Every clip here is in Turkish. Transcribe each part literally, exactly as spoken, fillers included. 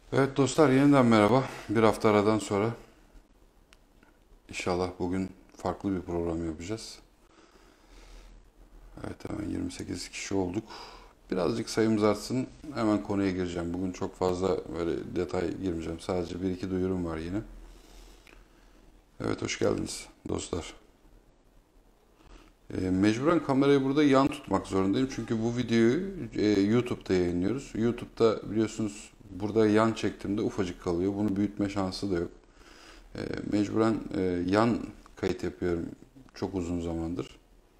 Evet dostlar, yeniden merhaba. Bir hafta aradan sonra inşallah bugün farklı bir program yapacağız. Evet, hemen yirmi sekiz kişi olduk. Birazcık sayımız artsın, hemen konuya gireceğim. Bugün çok fazla böyle detay girmeyeceğim. Sadece bir iki duyurum var yine. Evet, hoş geldiniz dostlar. E, mecburen kamerayı burada yan tutmak zorundayım. Çünkü bu videoyu e, YouTube'da yayınlıyoruz. YouTube'da biliyorsunuz burada yan çektiğimde ufacık kalıyor. Bunu büyütme şansı da yok. E, mecburen e, yan kayıt yapıyorum çok uzun zamandır.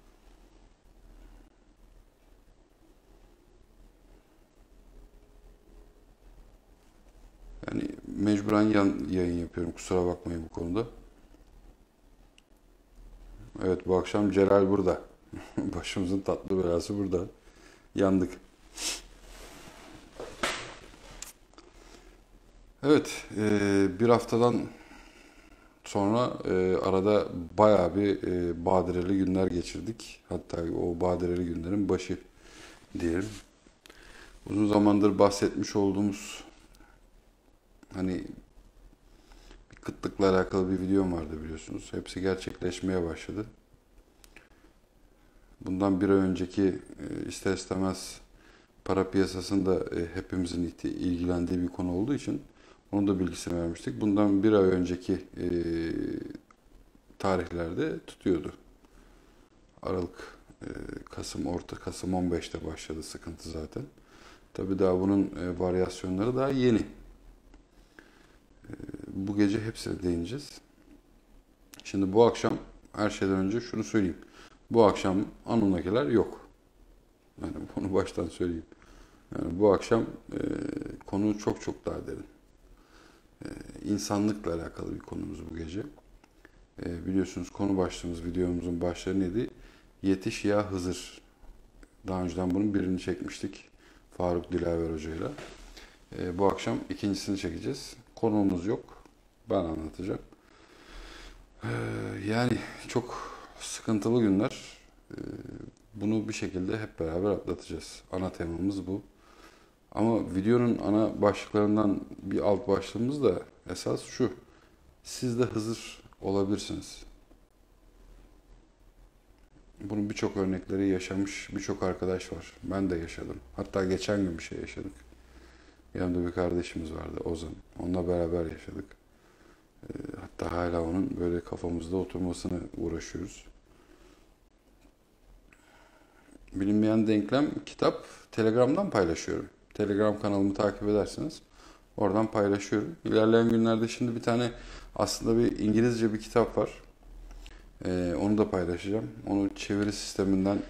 Yani mecburen yan yayın yapıyorum. Kusura bakmayın bu konuda. Evet, bu akşam Celal burada. Başımızın tatlı belası burada. Yandık. Evet, e, bir haftadan sonra e, arada bayağı bir e, badireli günler geçirdik. Hatta o badireli günlerin başı diyelim. Uzun zamandır bahsetmiş olduğumuz hani bir kıtlıkla alakalı bir videom vardı biliyorsunuz. Hepsi gerçekleşmeye başladı. Bundan bir ay önceki e, ister istemez para piyasasında e, hepimizin ilgilendiği bir konu olduğu için onun da bilgisini vermiştik. Bundan bir ay önceki e, tarihlerde tutuyordu. Aralık, e, Kasım, orta Kasım on beşte başladı sıkıntı zaten. Tabii daha bunun e, varyasyonları daha yeni. Bu gece hepsine değineceğiz. Şimdi bu akşam her şeyden önce şunu söyleyeyim. Bu akşam Anunnakiler yok. Yani bunu baştan söyleyeyim. Yani bu akşam e, konu çok çok daha derin. E, insanlıkla alakalı bir konumuz bu gece. E, biliyorsunuz konu başlığımız, videomuzun başlığı neydi? Yetiş ya Hızır. Daha önceden bunun birini çekmiştik. Faruk Dilaver Hoca'yla. E, bu akşam ikincisini çekeceğiz. Konuğumuz yok. Ben anlatacağım. E, yani çok sıkıntılı günler. E, bunu bir şekilde hep beraber atlatacağız. Ana temamız bu. Ama videonun ana başlıklarından bir alt başlığımız da esas şu. Siz de Hızır olabilirsiniz. Bunun birçok örnekleri yaşamış birçok arkadaş var. Ben de yaşadım. Hatta geçen gün bir şey yaşadık. Yanımda bir kardeşimiz vardı, Ozan. Onunla beraber yaşadık. Ee, hatta hala onun böyle kafamızda oturmasını uğraşıyoruz. Bilinmeyen denklem kitap Telegram'dan paylaşıyorum. Telegram kanalımı takip edersiniz. Oradan paylaşıyorum. İlerleyen günlerde şimdi bir tane aslında bir İngilizce bir kitap var. Ee, onu da paylaşacağım. Onu çeviri sisteminden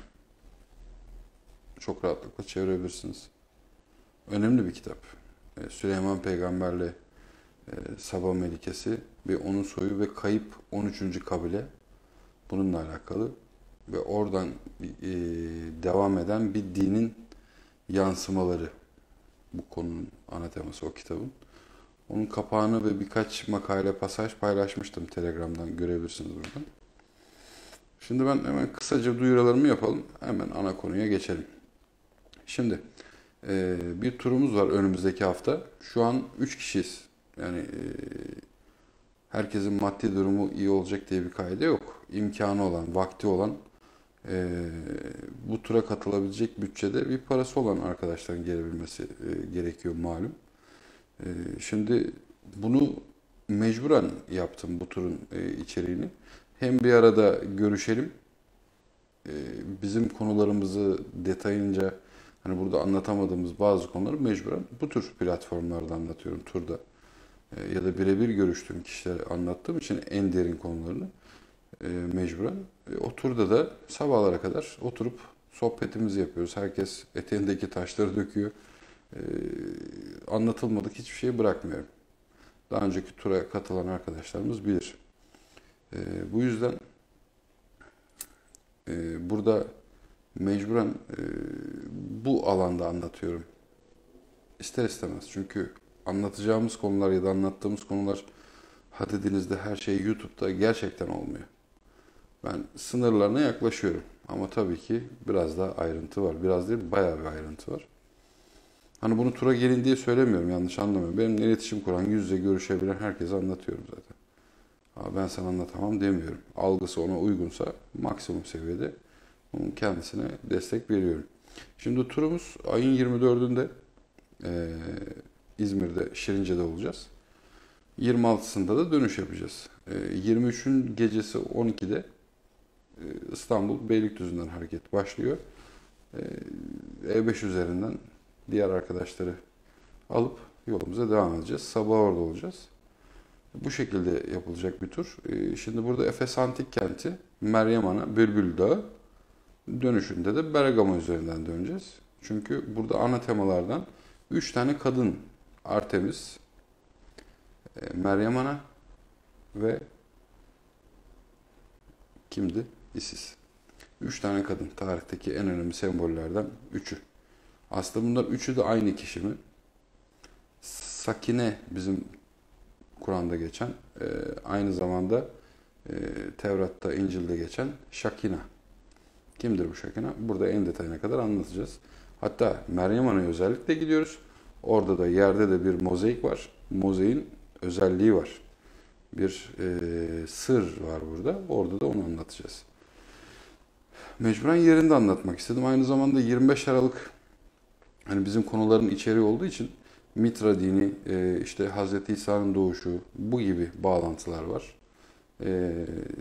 çok rahatlıkla çevirebilirsiniz. Önemli bir kitap. Ee, Süleyman Peygamberle e, Saba Melikesi ve onun soyu ve kayıp on üçüncü kabile bununla alakalı ve oradan e, devam eden bir dinin yansımaları bu konunun ana teması o kitabın. Onun kapağını ve birkaç makale pasaj paylaşmıştım Telegram'dan görebilirsiniz buradan. Şimdi ben hemen kısaca duyurularımı yapalım. Hemen ana konuya geçelim. Şimdi e, bir turumuz var önümüzdeki hafta. Şu an üç kişiyiz. Yani e, herkesin maddi durumu iyi olacak diye bir kaide yok. İmkanı olan, vakti olan, e, bu tura katılabilecek bütçede bir parası olan arkadaşların gelebilmesi e, gerekiyor malum. E, şimdi bunu mecburen yaptım bu turun e, içeriğini. Hem bir arada görüşelim, e, bizim konularımızı detayınca hani burada anlatamadığımız bazı konuları mecburen bu tür platformlarda anlatıyorum turda. E, ya da birebir görüştüğüm kişilere anlattığım için en derin konularını e, mecburen. E, o turda da sabahlara kadar oturup sohbetimizi yapıyoruz. Herkes eteğindeki taşları döküyor. E, anlatılmadık hiçbir şey bırakmıyorum. Daha önceki tura katılan arkadaşlarımız bilir. E, bu yüzden e, burada mecburen e, bu alanda anlatıyorum. İster istemez. Çünkü anlatacağımız konular ya da anlattığımız konular hadedinizde her şey YouTube'da gerçekten olmuyor. Ben sınırlarına yaklaşıyorum. Ama tabii ki biraz daha ayrıntı var. Biraz değil, bayağı bir ayrıntı var. Hani bunu tura gelin diye söylemiyorum, yanlış anlamayın. Benimle iletişim kuran, yüz yüze görüşebilen herkese anlatıyorum zaten. Ha, ben sana anlatamam demiyorum. Algısı ona uygunsa maksimum seviyede onun kendisine destek veriyorum. Şimdi turumuz ayın yirmi dördünde e, İzmir'de Şirince'de olacağız. yirmi altısında da dönüş yapacağız. E, yirmi üçün gecesi on ikide e, İstanbul Beylikdüzü'nden hareket başlıyor. E, E beş üzerinden diğer arkadaşları alıp yolumuza devam edeceğiz. Sabah orada olacağız. Bu şekilde yapılacak bir tur. E, şimdi burada Efes Antik Kenti, Meryem Ana, Bülbül Dağı, dönüşünde de Bergama üzerinden döneceğiz. Çünkü burada ana temalardan üç tane kadın, Artemis, e, Meryem Ana ve kimdi? Isis. Üç tane kadın. Tarihteki en önemli sembollerden üçü. Aslında bunlar üçü de aynı kişi mi? Sakine bizim Kur'an'da geçen, e, aynı zamanda e, Tevrat'ta, İncil'de geçen Şakina. Kimdir bu Şakina? Burada en detayına kadar anlatacağız. Hatta Meryem Ana'ya özellikle gidiyoruz. Orada da yerde de bir mozaik var. Mozaiğin özelliği var. Bir e, sır var burada. Orada da onu anlatacağız. Mecburen yerinde anlatmak istedim. Aynı zamanda yirmi beş Aralık, hani bizim konuların içeriği olduğu için Mitra dini, e, işte Hazreti İsa'nın doğuşu, bu gibi bağlantılar var. E,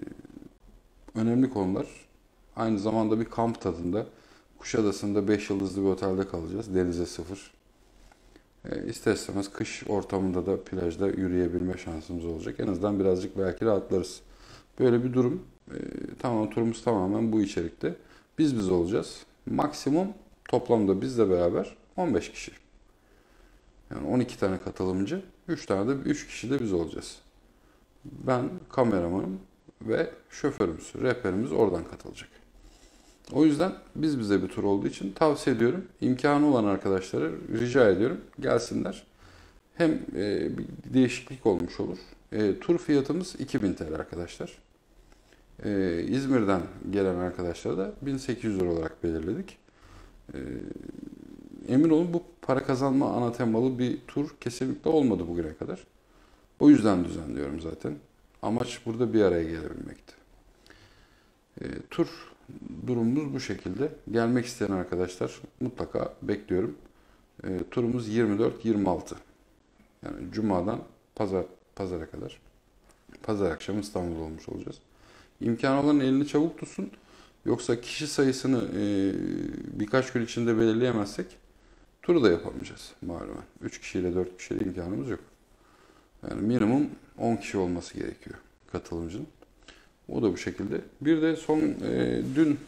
önemli konular. Aynı zamanda bir kamp tadında Kuşadası'nda beş yıldızlı bir otelde kalacağız. Denize sıfır. E, ister istemez kış ortamında da plajda yürüyebilme şansımız olacak. En azından birazcık belki rahatlarız. Böyle bir durum. E, tamam, turumuz tamamen bu içerikte. Biz biz olacağız. Maksimum toplamda bizle beraber on beş kişi. Yani on iki tane katılımcı, üç tane de üç kişi de biz olacağız. Ben kameramanım ve şoförümüz, rehberimiz oradan katılacak. O yüzden biz bize bir tur olduğu için tavsiye ediyorum. İmkanı olan arkadaşlara rica ediyorum, gelsinler. Hem e, bir değişiklik olmuş olur. E, tur fiyatımız iki bin T L arkadaşlar. E, İzmir'den gelen arkadaşlara da bin sekiz yüz lira olarak belirledik. E, emin olun bu para kazanma ana temalı bir tur kesinlikle olmadı bugüne kadar. O yüzden düzenliyorum zaten. Amaç burada bir araya gelebilmekti. E, tur durumumuz bu şekilde. Gelmek isteyen arkadaşlar mutlaka bekliyorum. E, turumuz yirmi dört yirmi altı. Yani Cuma'dan Pazar Pazara kadar. Pazar akşamı İstanbul'da olmuş olacağız. İmkanı olan elini çabuk tutsun. Yoksa kişi sayısını e, birkaç gün içinde belirleyemezsek turu da yapamayacağız malumen. üç kişiyle dört kişiyle imkanımız yok. Yani minimum on kişi olması gerekiyor katılımcının. O da bu şekilde. Bir de son e, dün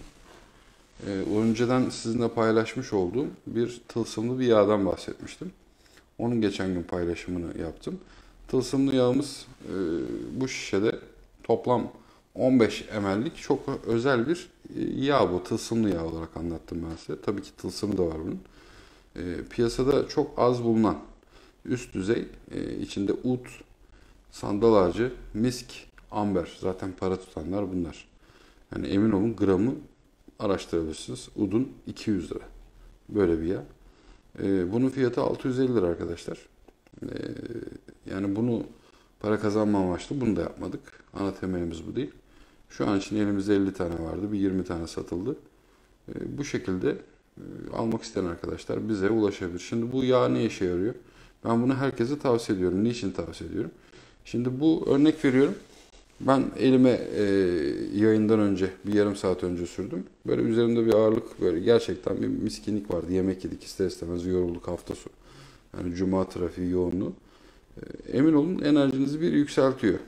e, önceden sizinle paylaşmış olduğum bir tılsımlı bir yağdan bahsetmiştim. Onun geçen gün paylaşımını yaptım. Tılsımlı yağımız e, bu şişede toplam on beş mililitrelik çok özel bir yağ bu. Tılsımlı yağ olarak anlattım ben size. Tabii ki tılsımı da var bunun. E, piyasada çok az bulunan üst düzey e, içinde ut, sandal ağacı, misk, amber. Zaten para tutanlar bunlar. Yani emin olun gramı araştırabilirsiniz. Udun iki yüz lira. Böyle bir yağ. E, bunun fiyatı altı yüz elli lira arkadaşlar. E, yani bunu para kazanma amaçlı bunu da yapmadık. Ana temelimiz bu değil. Şu an için elimizde elli tane vardı. Bir yirmi tane satıldı. E, bu şekilde e, almak isteyen arkadaşlar bize ulaşabilir. Şimdi bu yağ ne işe yarıyor? Ben bunu herkese tavsiye ediyorum. Niçin tavsiye ediyorum? Şimdi bu örnek veriyorum. Ben elime e, yayından önce bir yarım saat önce sürdüm. Böyle üzerimde bir ağırlık, böyle gerçekten bir miskinlik vardı. Yemek yedik, ister istemez yorulduk hafta sonu. Yani cuma trafiği yoğunluğu. E, emin olun enerjinizi bir yükseltiyor.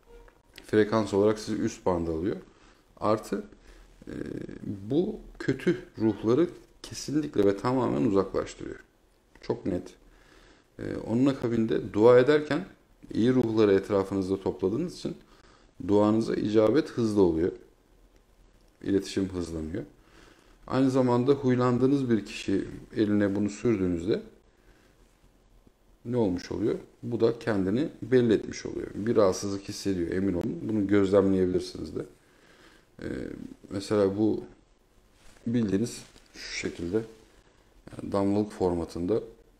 Frekans olarak sizi üst banda alıyor. Artı e, bu kötü ruhları kesinlikle ve tamamen uzaklaştırıyor. Çok net. E, onun akabinde dua ederken iyi ruhları etrafınızda topladığınız için duanıza icabet hızlı oluyor. İletişim hızlanıyor. Aynı zamanda huylandığınız bir kişi eline bunu sürdüğünüzde ne olmuş oluyor? Bu da kendini belli etmiş oluyor. Bir rahatsızlık hissediyor, emin olun. Bunu gözlemleyebilirsiniz de. Ee, mesela bu bildiğiniz şu şekilde yani damlalık formatında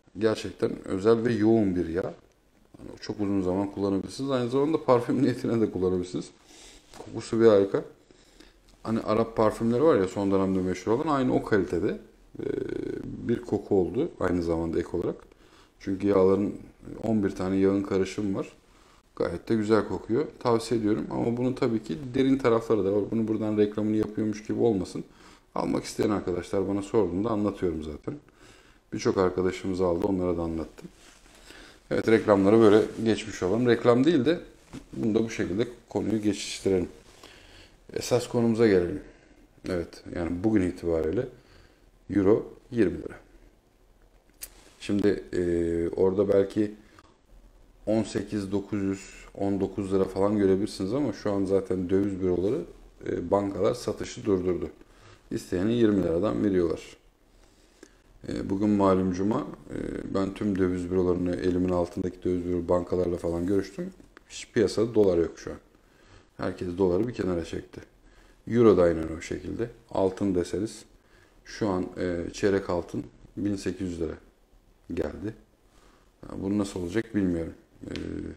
Gerçekten özel ve yoğun bir yağ. Yani çok uzun zaman kullanabilirsiniz. Aynı zamanda parfüm niyetine de kullanabilirsiniz. Kokusu bir harika. Hani Arap parfümleri var ya son dönemde meşhur olan aynı o kalitede e, bir koku oldu aynı zamanda ek olarak. Çünkü yağların on bir tane yağın karışımı var. Gayet de güzel kokuyor. Tavsiye ediyorum ama bunun tabii ki derin tarafları da var. Bunu buradan reklamını yapıyormuş gibi olmasın. Almak isteyen arkadaşlar bana sorduğunda anlatıyorum zaten. Birçok arkadaşımız aldı, onlara da anlattım. Evet, reklamları böyle geçmiş olalım. Reklam değil de bunu da bu şekilde konuyu geçiştirelim. Esas konumuza gelelim. Evet, yani bugün itibariyle Euro yirmi lira. Şimdi e, orada belki on sekiz bin dokuz yüz on dokuz lira falan görebilirsiniz ama şu an zaten döviz büroları e, bankalar satışı durdurdu. İsteyeni yirmi liradan veriyorlar. E, bugün malum cuma. E, ben tüm döviz bürolarını elimin altındaki döviz büro bankalarla falan görüştüm. Hiç piyasada dolar yok şu an. Herkes doları bir kenara çekti. Euro da aynen o şekilde. Altın deseniz şu an e, çeyrek altın bin sekiz yüz lira geldi. Yani bunu nasıl olacak bilmiyorum. E,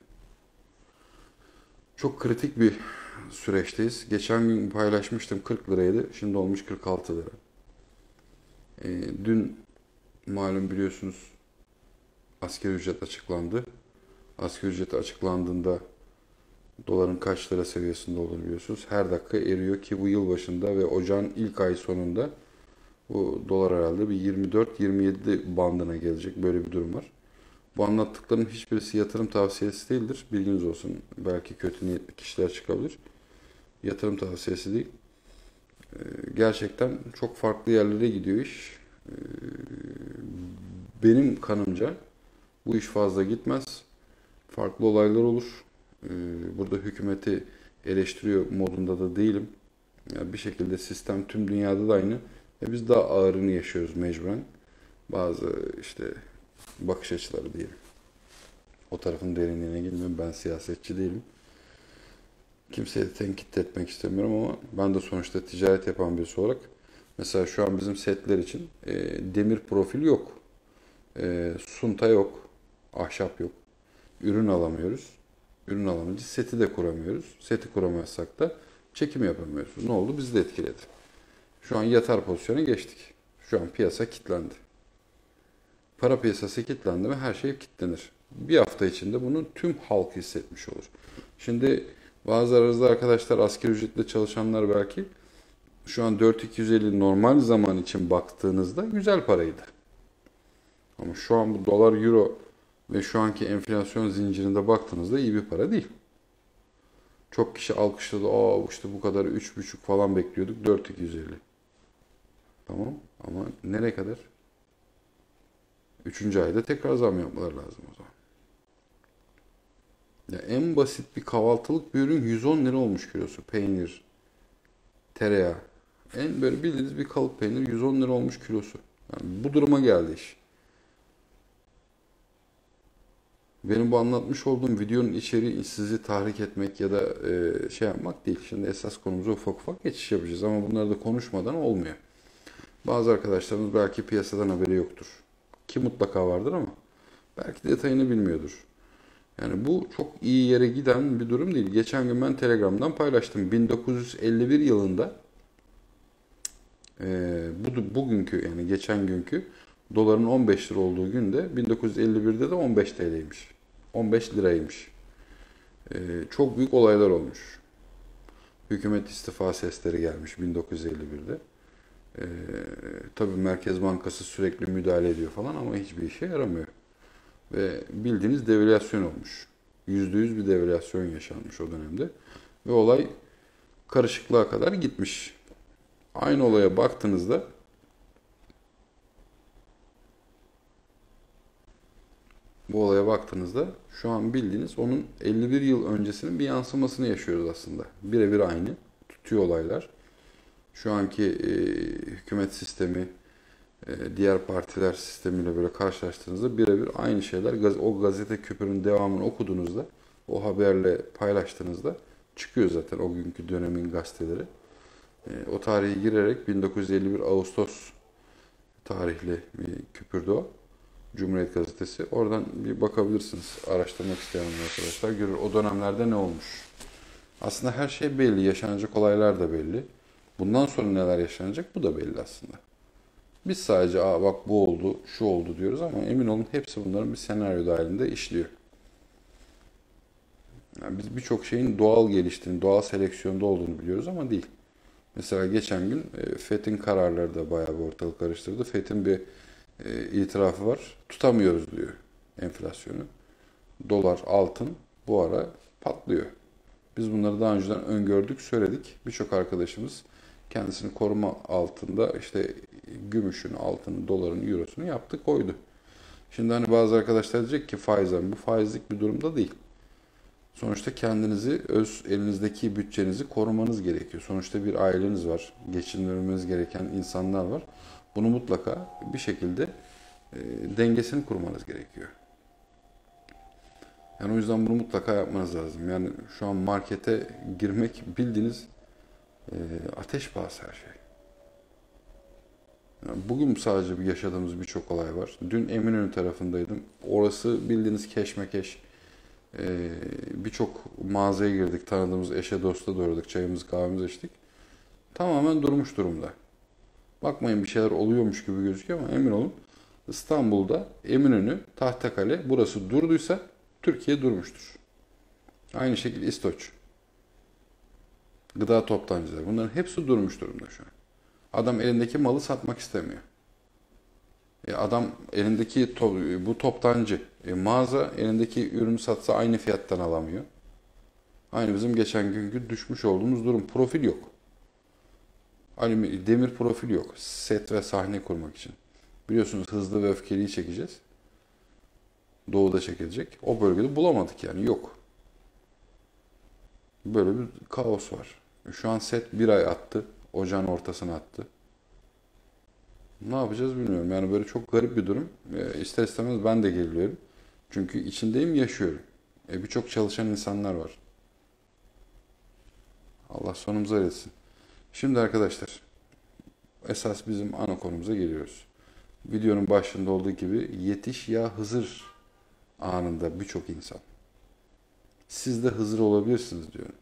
çok kritik bir süreçteyiz. Geçen gün paylaşmıştım kırk liraydı. Şimdi olmuş kırk altı lira. E, dün malum biliyorsunuz asgari ücret açıklandı. Asgari ücret açıklandığında doların kaç lira seviyesinde olur biliyorsunuz. Her dakika eriyor ki bu yıl başında ve ocağın ilk ay sonunda bu dolar herhalde bir yirmi dört yirmi yedi bandına gelecek. Böyle bir durum var. Bu anlattıklarım hiçbirisi yatırım tavsiyesi değildir. Bilginiz olsun. Belki kötü niyetli kişiler çıkabilir. Yatırım tavsiyesi değil. Ee, gerçekten çok farklı yerlere gidiyor iş. Ee, benim kanımca bu iş fazla gitmez. Farklı olaylar olur. Ee, burada hükümeti eleştiriyor modunda da değilim. Yani bir şekilde sistem tüm dünyada da aynı. Ve biz daha ağırını yaşıyoruz mecburen. Bazı işte bakış açıları diyelim. O tarafın derinliğine girmiyorum. Ben siyasetçi değilim. Kimseyi de tenkit etmek istemiyorum ama ben de sonuçta ticaret yapan birisi olarak mesela şu an bizim setler için e, demir profil yok. E, sunta yok. Ahşap yok. Ürün alamıyoruz. Ürün alamayınca seti de kuramıyoruz. Seti kuramazsak da çekim yapamıyoruz. Ne oldu? Bizi de etkiledi. Şu an yatar pozisyona geçtik. Şu an piyasa kilitlendi. Para piyasası kilitlendi mi her şey kilitlenir. Bir hafta içinde bunu tüm halk hissetmiş olur. Şimdi bazı aranızda arkadaşlar asgari ücretle çalışanlar belki şu an dört bin iki yüz elli normal zaman için baktığınızda güzel paraydı. Ama şu an bu dolar, euro ve şu anki enflasyon zincirinde baktığınızda iyi bir para değil. Çok kişi alkışladı. Aa işte bu kadar üç buçuk falan bekliyorduk. dört bin iki yüz elli. Tamam ama nereye kadar? Üçüncü ayda tekrar zam yapmalar lazım o zaman. Ya en basit bir kahvaltılık bir ürün yüz on lira olmuş kilosu. Peynir, tereyağı. En böyle bildiğiniz bir kalıp peynir yüz on lira olmuş kilosu. Yani bu duruma geldi iş. Benim bu anlatmış olduğum videonun içeriği sizi tahrik etmek ya da e, şey yapmak değil. Şimdi esas konumuza ufak ufak geçiş yapacağız ama bunları da konuşmadan olmuyor. Bazı arkadaşlarımız belki piyasadan haberi yoktur. Ki mutlaka vardır ama belki detayını bilmiyordur. Yani bu çok iyi yere giden bir durum değil. Geçen gün ben Telegram'dan paylaştım. bin dokuz yüz elli bir yılında e, bu, bugünkü yani geçen günkü doların on beş lira olduğu günde bin dokuz yüz elli birde de on beş T L'ymiş. on beş liraymış. E, çok büyük olaylar olmuş. Hükümet istifa sesleri gelmiş bin dokuz yüz elli birde. E, tabii Merkez Bankası sürekli müdahale ediyor falan ama hiçbir işe yaramıyor. Ve bildiğiniz devalüasyon olmuş. yüzde yüz bir devalüasyon yaşanmış o dönemde. Ve olay karışıklığa kadar gitmiş. Aynı olaya baktığınızda bu olaya baktığınızda şu an bildiğiniz onun elli bir yıl öncesinin bir yansımasını yaşıyoruz aslında. Birebir aynı. Tutuyor olaylar. Şu anki e, hükümet sistemi, e, diğer partiler sistemiyle böyle karşılaştığınızda birebir aynı şeyler. Gaz, o gazete küpürün devamını okuduğunuzda, o haberle paylaştığınızda çıkıyor zaten o günkü dönemin gazeteleri. E, o tarihi girerek bin dokuz yüz elli bir Ağustos tarihli bir küpürdü o. Cumhuriyet Gazetesi. Oradan bir bakabilirsiniz. Araştırmak isteyen arkadaşlar görür. O dönemlerde ne olmuş? Aslında her şey belli. Yaşanacak olaylar da belli. Bundan sonra neler yaşanacak bu da belli aslında. Biz sadece aa bak bu oldu, şu oldu diyoruz ama emin olun hepsi bunların bir senaryo dahilinde işliyor. Yani biz birçok şeyin doğal geliştiğini, doğal seleksiyonda olduğunu biliyoruz ama değil. Mesela geçen gün e, FETÖ'nün kararları da bayağı bir ortalık karıştırdı. FETÖ'nün bir e, itirafı var. Tutamıyoruz diyor enflasyonu. Dolar, altın bu ara patlıyor. Biz bunları daha önceden öngördük, söyledik. Birçok arkadaşımız kendisini koruma altında işte gümüşün, altının, doların, eurosunu yaptı, koydu. Şimdi hani bazı arkadaşlar diyecek ki faizden bu faizlik bir durumda değil. Sonuçta kendinizi, öz elinizdeki bütçenizi korumanız gerekiyor. Sonuçta bir aileniz var, geçindirmeniz gereken insanlar var. Bunu mutlaka bir şekilde e, dengesini kurmanız gerekiyor. Yani o yüzden bunu mutlaka yapmanız lazım. Yani şu an markete girmek bildiğiniz e, ateş pahası her şey. Yani bugün sadece bir yaşadığımız birçok olay var. Dün Eminönü tarafındaydım. Orası bildiğiniz keşmekeş. E, birçok mağazaya girdik. Tanıdığımız eşe dosta doğradık. Çayımızı kahvemizi içtik. Tamamen durmuş durumda. Bakmayın bir şeyler oluyormuş gibi gözüküyor ama emin olun İstanbul'da Eminönü, Tahtakale burası durduysa Türkiye durmuştur. Aynı şekilde İstoç, gıda toptancıları bunların hepsi durmuş durumda şu an. Adam elindeki malı satmak istemiyor. E adam elindeki to bu toptancı e mağaza elindeki ürünü satsa aynı fiyattan alamıyor. Aynı bizim geçen günkü düşmüş olduğumuz durum. Profil yok. Alüminyum, demir profil yok. Set ve sahne kurmak için. Biliyorsunuz Hızlı ve Öfkeli'yi çekeceğiz. Doğu'da çekilecek. O bölgede bulamadık yani yok. Böyle bir kaos var. Şu an set bir ay attı. Ocağın ortasına attı. Ne yapacağız bilmiyorum. Yani böyle çok garip bir durum. E, ister istemez ben de geliyorum. Çünkü içindeyim, yaşıyorum. E, birçok çalışan insanlar var. Allah sonumuzu etsin. Şimdi arkadaşlar, esas bizim ana konumuza geliyoruz. Videonun başında olduğu gibi yetiş ya Hızır anında birçok insan. Siz de Hızır olabilirsiniz diyorum.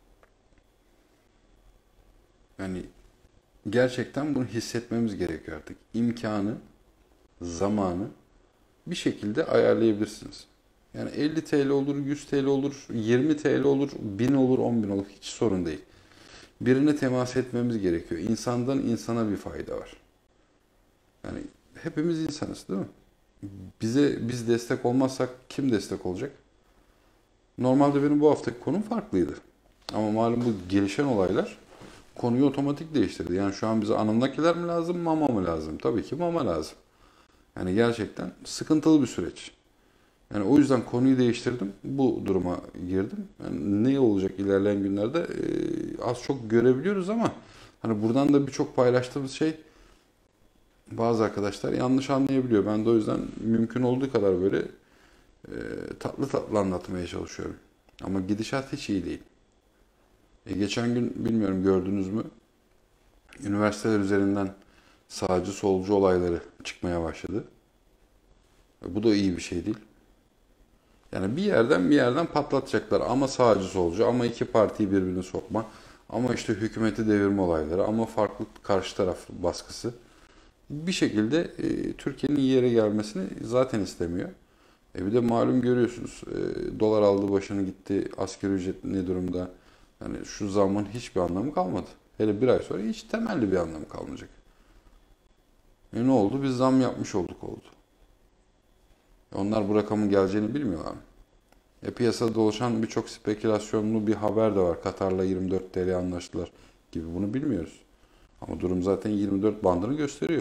Yani gerçekten bunu hissetmemiz gerekiyor artık. İmkanı, zamanı bir şekilde ayarlayabilirsiniz. Yani elli T L olur, yüz T L olur, yirmi T L olur, bin olur, on bin olur. Hiç sorun değil. Birine temas etmemiz gerekiyor. İnsandan insana bir fayda var. Yani hepimiz insanız değil mi? Bize biz destek olmazsak kim destek olacak? Normalde benim bu haftaki konum farklıydı. Ama malum bu gelişen olaylar konuyu otomatik değiştirdi. Yani şu an bize anımdakiler mi lazım, mama mı lazım? Tabii ki mama lazım. Yani gerçekten sıkıntılı bir süreç. Yani o yüzden konuyu değiştirdim. Bu duruma girdim. Yani ne olacak ilerleyen günlerde e, az çok görebiliyoruz ama hani buradan da birçok paylaştığımız şey bazı arkadaşlar yanlış anlayabiliyor. Ben de o yüzden mümkün olduğu kadar böyle e, tatlı tatlı anlatmaya çalışıyorum. Ama gidişat hiç iyi değil. E, geçen gün bilmiyorum gördünüz mü? Üniversiteler üzerinden sağcı solcu olayları çıkmaya başladı. E, bu da iyi bir şey değil. Yani bir yerden bir yerden patlatacaklar. Ama sağcı solcu, ama iki partiyi birbirine sokma, ama işte hükümeti devirme olayları, ama farklı karşı taraf baskısı. Bir şekilde e, Türkiye'nin iyi yere gelmesini zaten istemiyor. E bir de malum görüyorsunuz e, dolar aldı başını gitti. Asgari ücret ne durumda? Yani şu zamın hiçbir anlamı kalmadı. Hele bir ay sonra hiç temelli bir anlamı kalmayacak. E ne oldu? Biz zam yapmış olduk oldu. E onlar bu rakamın geleceğini bilmiyorlar mı? E piyasada dolaşan birçok spekülasyonlu bir haber de var. Katar'la yirmi dört T L anlaştılar gibi, bunu bilmiyoruz. Ama durum zaten yirmi dört bandını gösteriyor.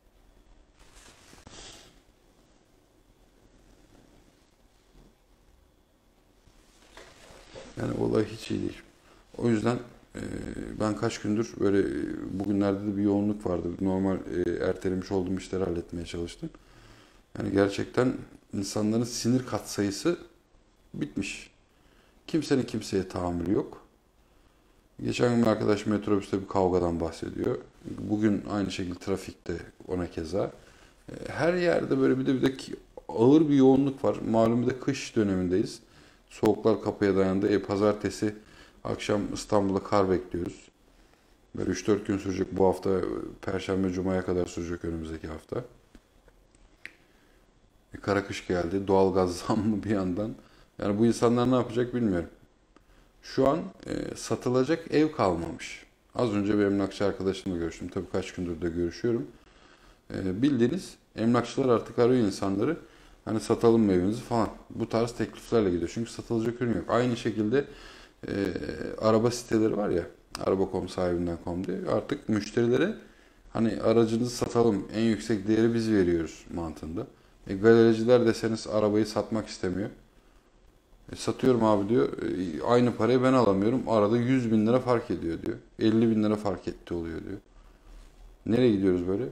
Yani olay hiç iyi değil. O yüzden e, ben kaç gündür böyle e, bugünlerde de bir yoğunluk vardı. Normal e, ertelemiş olduğum işleri halletmeye çalıştım. Yani gerçekten insanların sinir katsayısı bitmiş. Kimsenin kimseye tahammülü yok. Geçen gün bir arkadaş metrobüste bir kavgadan bahsediyor. Bugün aynı şekilde trafikte ona keza. Her yerde böyle bir de bir de ki- ağır bir yoğunluk var. Malum bir de kış dönemindeyiz. Soğuklar kapıya dayandı. E, pazartesi akşam İstanbul'da kar bekliyoruz. Böyle üç dört gün sürecek bu hafta. Perşembe, Cuma'ya kadar sürecek önümüzdeki hafta. E, kara kış geldi. Doğalgaz zammı bir yandan. Yani bu insanlar ne yapacak bilmiyorum. Şu an e, satılacak ev kalmamış. Az önce bir emlakçı arkadaşımla görüştüm. Tabii kaç gündür de görüşüyorum. E, bildiğiniz emlakçılar artık arıyor insanları. Hani satalım mı evinizi falan. Bu tarz tekliflerle gidiyor. Çünkü satılacak ürün yok. Aynı şekilde e, araba siteleri var ya. araba nokta com sahibinden nokta com diye. Artık müşterilere hani aracınızı satalım. En yüksek değeri biz veriyoruz mantığında. E, galericiler deseniz arabayı satmak istemiyor. E, satıyorum abi diyor. E, aynı parayı ben alamıyorum. Arada yüz bin lira fark ediyor diyor. elli bin lira fark etti oluyor diyor. Nereye gidiyoruz böyle?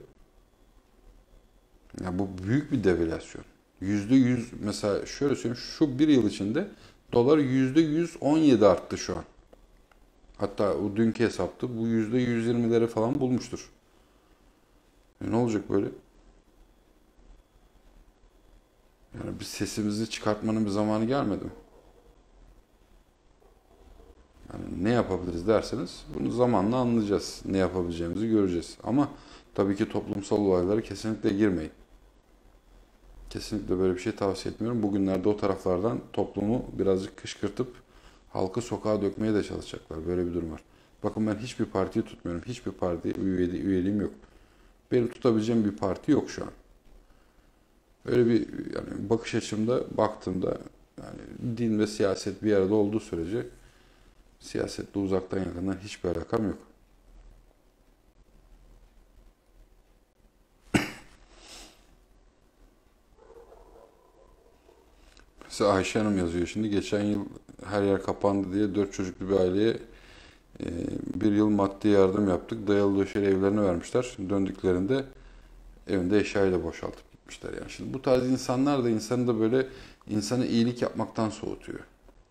Ya bu büyük bir devalüasyon. Yüzde yüz mesela şöyle söyleyeyim şu bir yıl içinde dolar yüzde yüz on yedi arttı şu an. Hatta o dünkü hesaptı bu yüzde yüz yirmileri falan bulmuştur. E ne olacak böyle? Yani bir sesimizi çıkartmanın bir zamanı gelmedi mi? Yani ne yapabiliriz derseniz bunu zamanla anlayacağız. Ne yapabileceğimizi göreceğiz. Ama tabii ki toplumsal olaylara kesinlikle girmeyin. Kesinlikle böyle bir şey tavsiye etmiyorum. Bugünlerde o taraflardan toplumu birazcık kışkırtıp halkı sokağa dökmeye de çalışacaklar. Böyle bir durum var. Bakın ben hiçbir partiyi tutmuyorum. Hiçbir partiye üyeli, üyeliğim yok. Benim tutabileceğim bir parti yok şu an. Öyle bir yani bakış açımda baktığımda yani din ve siyaset bir arada olduğu sürece siyasetle uzaktan yakından hiçbir alakam yok. Mesela Ayşe Hanım yazıyor şimdi. Geçen yıl her yer kapandı diye dört çocuklu bir aileye e, bir yıl maddi yardım yaptık. Dayalı döşeli evlerini vermişler. Döndüklerinde evinde eşyayı da boşaltıp gitmişler. Yani şimdi bu tarz insanlar da insanı da böyle insanı iyilik yapmaktan soğutuyor.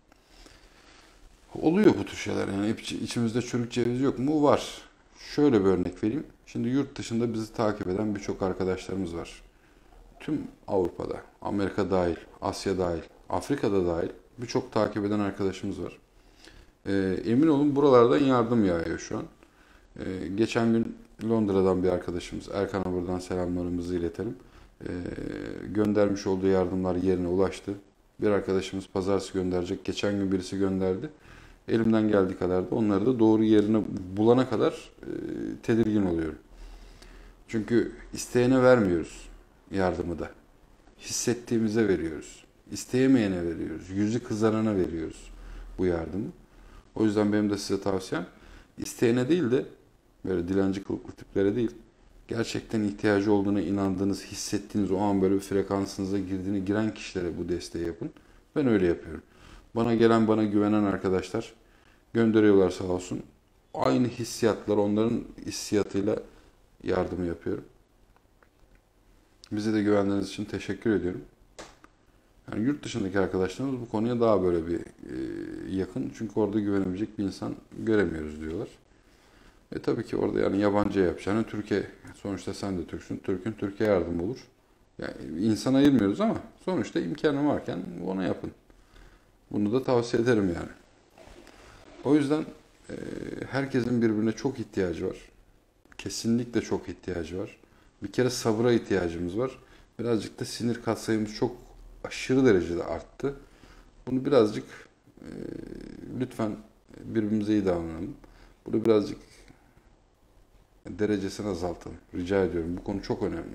Oluyor bu tür şeyler yani hep içimizde çürük ceviz yok mu? Var. Şöyle bir örnek vereyim. Şimdi yurt dışında bizi takip eden birçok arkadaşlarımız var. Tüm Avrupa'da, Amerika dahil, Asya dahil, Afrika'da dahil birçok takip eden arkadaşımız var. Ee, emin olun buralardan yardım yağıyor şu an. Ee, geçen gün Londra'dan bir arkadaşımız, Erkan'a buradan selamlarımızı iletelim. Ee, göndermiş olduğu yardımlar yerine ulaştı. Bir arkadaşımız pazartesi gönderecek. Geçen gün birisi gönderdi. Elimden geldiği kadar da onları da doğru yerine bulana kadar e, tedirgin oluyorum. Çünkü isteyene vermiyoruz yardımı da. Hissettiğimize veriyoruz. İsteyemeyene veriyoruz. Yüzü kızarana veriyoruz bu yardımı. O yüzden benim de size tavsiyem isteyene değil de böyle dilenci kılıklı tiplere değil. Gerçekten ihtiyacı olduğuna inandığınız, hissettiğiniz o an böyle bir frekansınıza girdiğini giren kişilere bu desteği yapın. Ben öyle yapıyorum. Bana gelen, bana güvenen arkadaşlar gönderiyorlar sağ olsun. Aynı hissiyatlar onların hissiyatıyla yardımı yapıyorum. Bize de güvendiğiniz için teşekkür ediyorum. Yani yurt dışındaki arkadaşlarımız bu konuya daha böyle bir e, yakın. Çünkü orada güvenebilecek bir insan göremiyoruz diyorlar. E tabii ki orada yani yabancıya yapacağını Türkiye, sonuçta sen de Türksün, Türk'ün Türkiye yardım olur. Yani insan ayırmıyoruz ama sonuçta imkanı varken ona yapın. Bunu da tavsiye ederim yani. O yüzden e, herkesin birbirine çok ihtiyacı var. Kesinlikle çok ihtiyacı var. Bir kere sabıra ihtiyacımız var. Birazcık da sinir katsayımız çok aşırı derecede arttı. Bunu birazcık e, lütfen birbirimize iyi davranalım. Bunu birazcık derecesini azaltalım. Rica ediyorum. Bu konu çok önemli.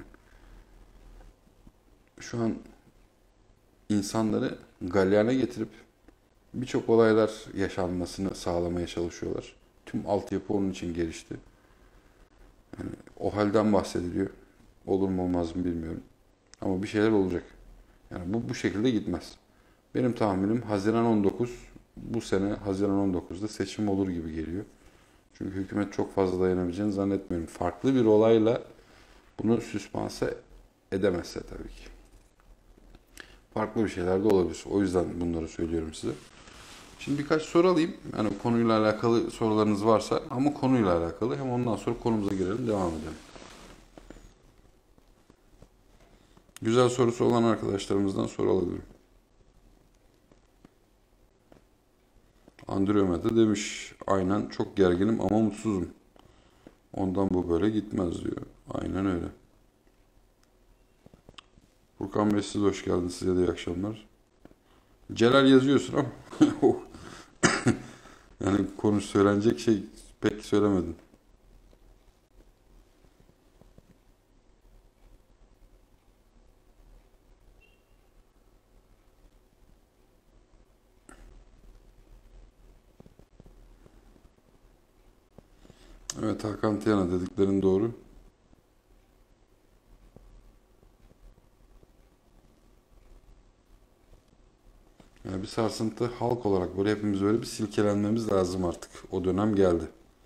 Şu an insanları galyana getirip birçok olaylar yaşanmasını sağlamaya çalışıyorlar. Tüm altyapı onun için gelişti. Yani o halden bahsediliyor. Olur mu olmaz mı bilmiyorum. Ama bir şeyler olacak. Yani bu bu şekilde gitmez. Benim tahminim Haziran on dokuz, bu sene Haziran on dokuzda seçim olur gibi geliyor. Çünkü hükümet çok fazla dayanabileceğini zannetmiyorum. Farklı bir olayla bunu süspanse edemezse tabii ki. Farklı bir şeyler de olabilir. O yüzden bunları söylüyorum size. Şimdi birkaç soru alayım. Yani konuyla alakalı sorularınız varsa ama konuyla alakalı. Hem ondan sonra konumuza girelim, devam edelim. Güzel sorusu olan arkadaşlarımızdan soru alabilirim. Andromeda demiş. Aynen çok gerginim ama mutsuzum. Ondan bu böyle gitmez diyor. Aynen öyle. Furkan Bey siz de hoş geldiniz. Size de iyi akşamlar. Celal yazıyorsun ama yani konu söylenecek şey pek söylemedin. Evet Hakan Tiyana dediklerin doğru. Yani bir sarsıntı halk olarak böyle hepimiz öyle bir silkelenmemiz lazım artık. O dönem geldi.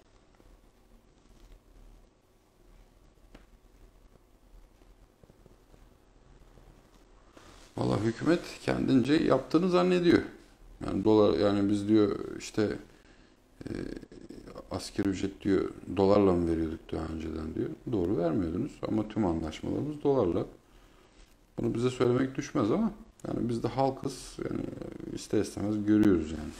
Valla hükümet kendince yaptığını zannediyor. Yani dolar yani biz diyor işte e, asgari ücret diyor dolarla mı veriyorduk daha önceden diyor. Doğru vermiyordunuz ama tüm anlaşmalarımız dolarla. Bunu bize söylemek düşmez ama yani biz de halkız yani ister istemez görüyoruz yani.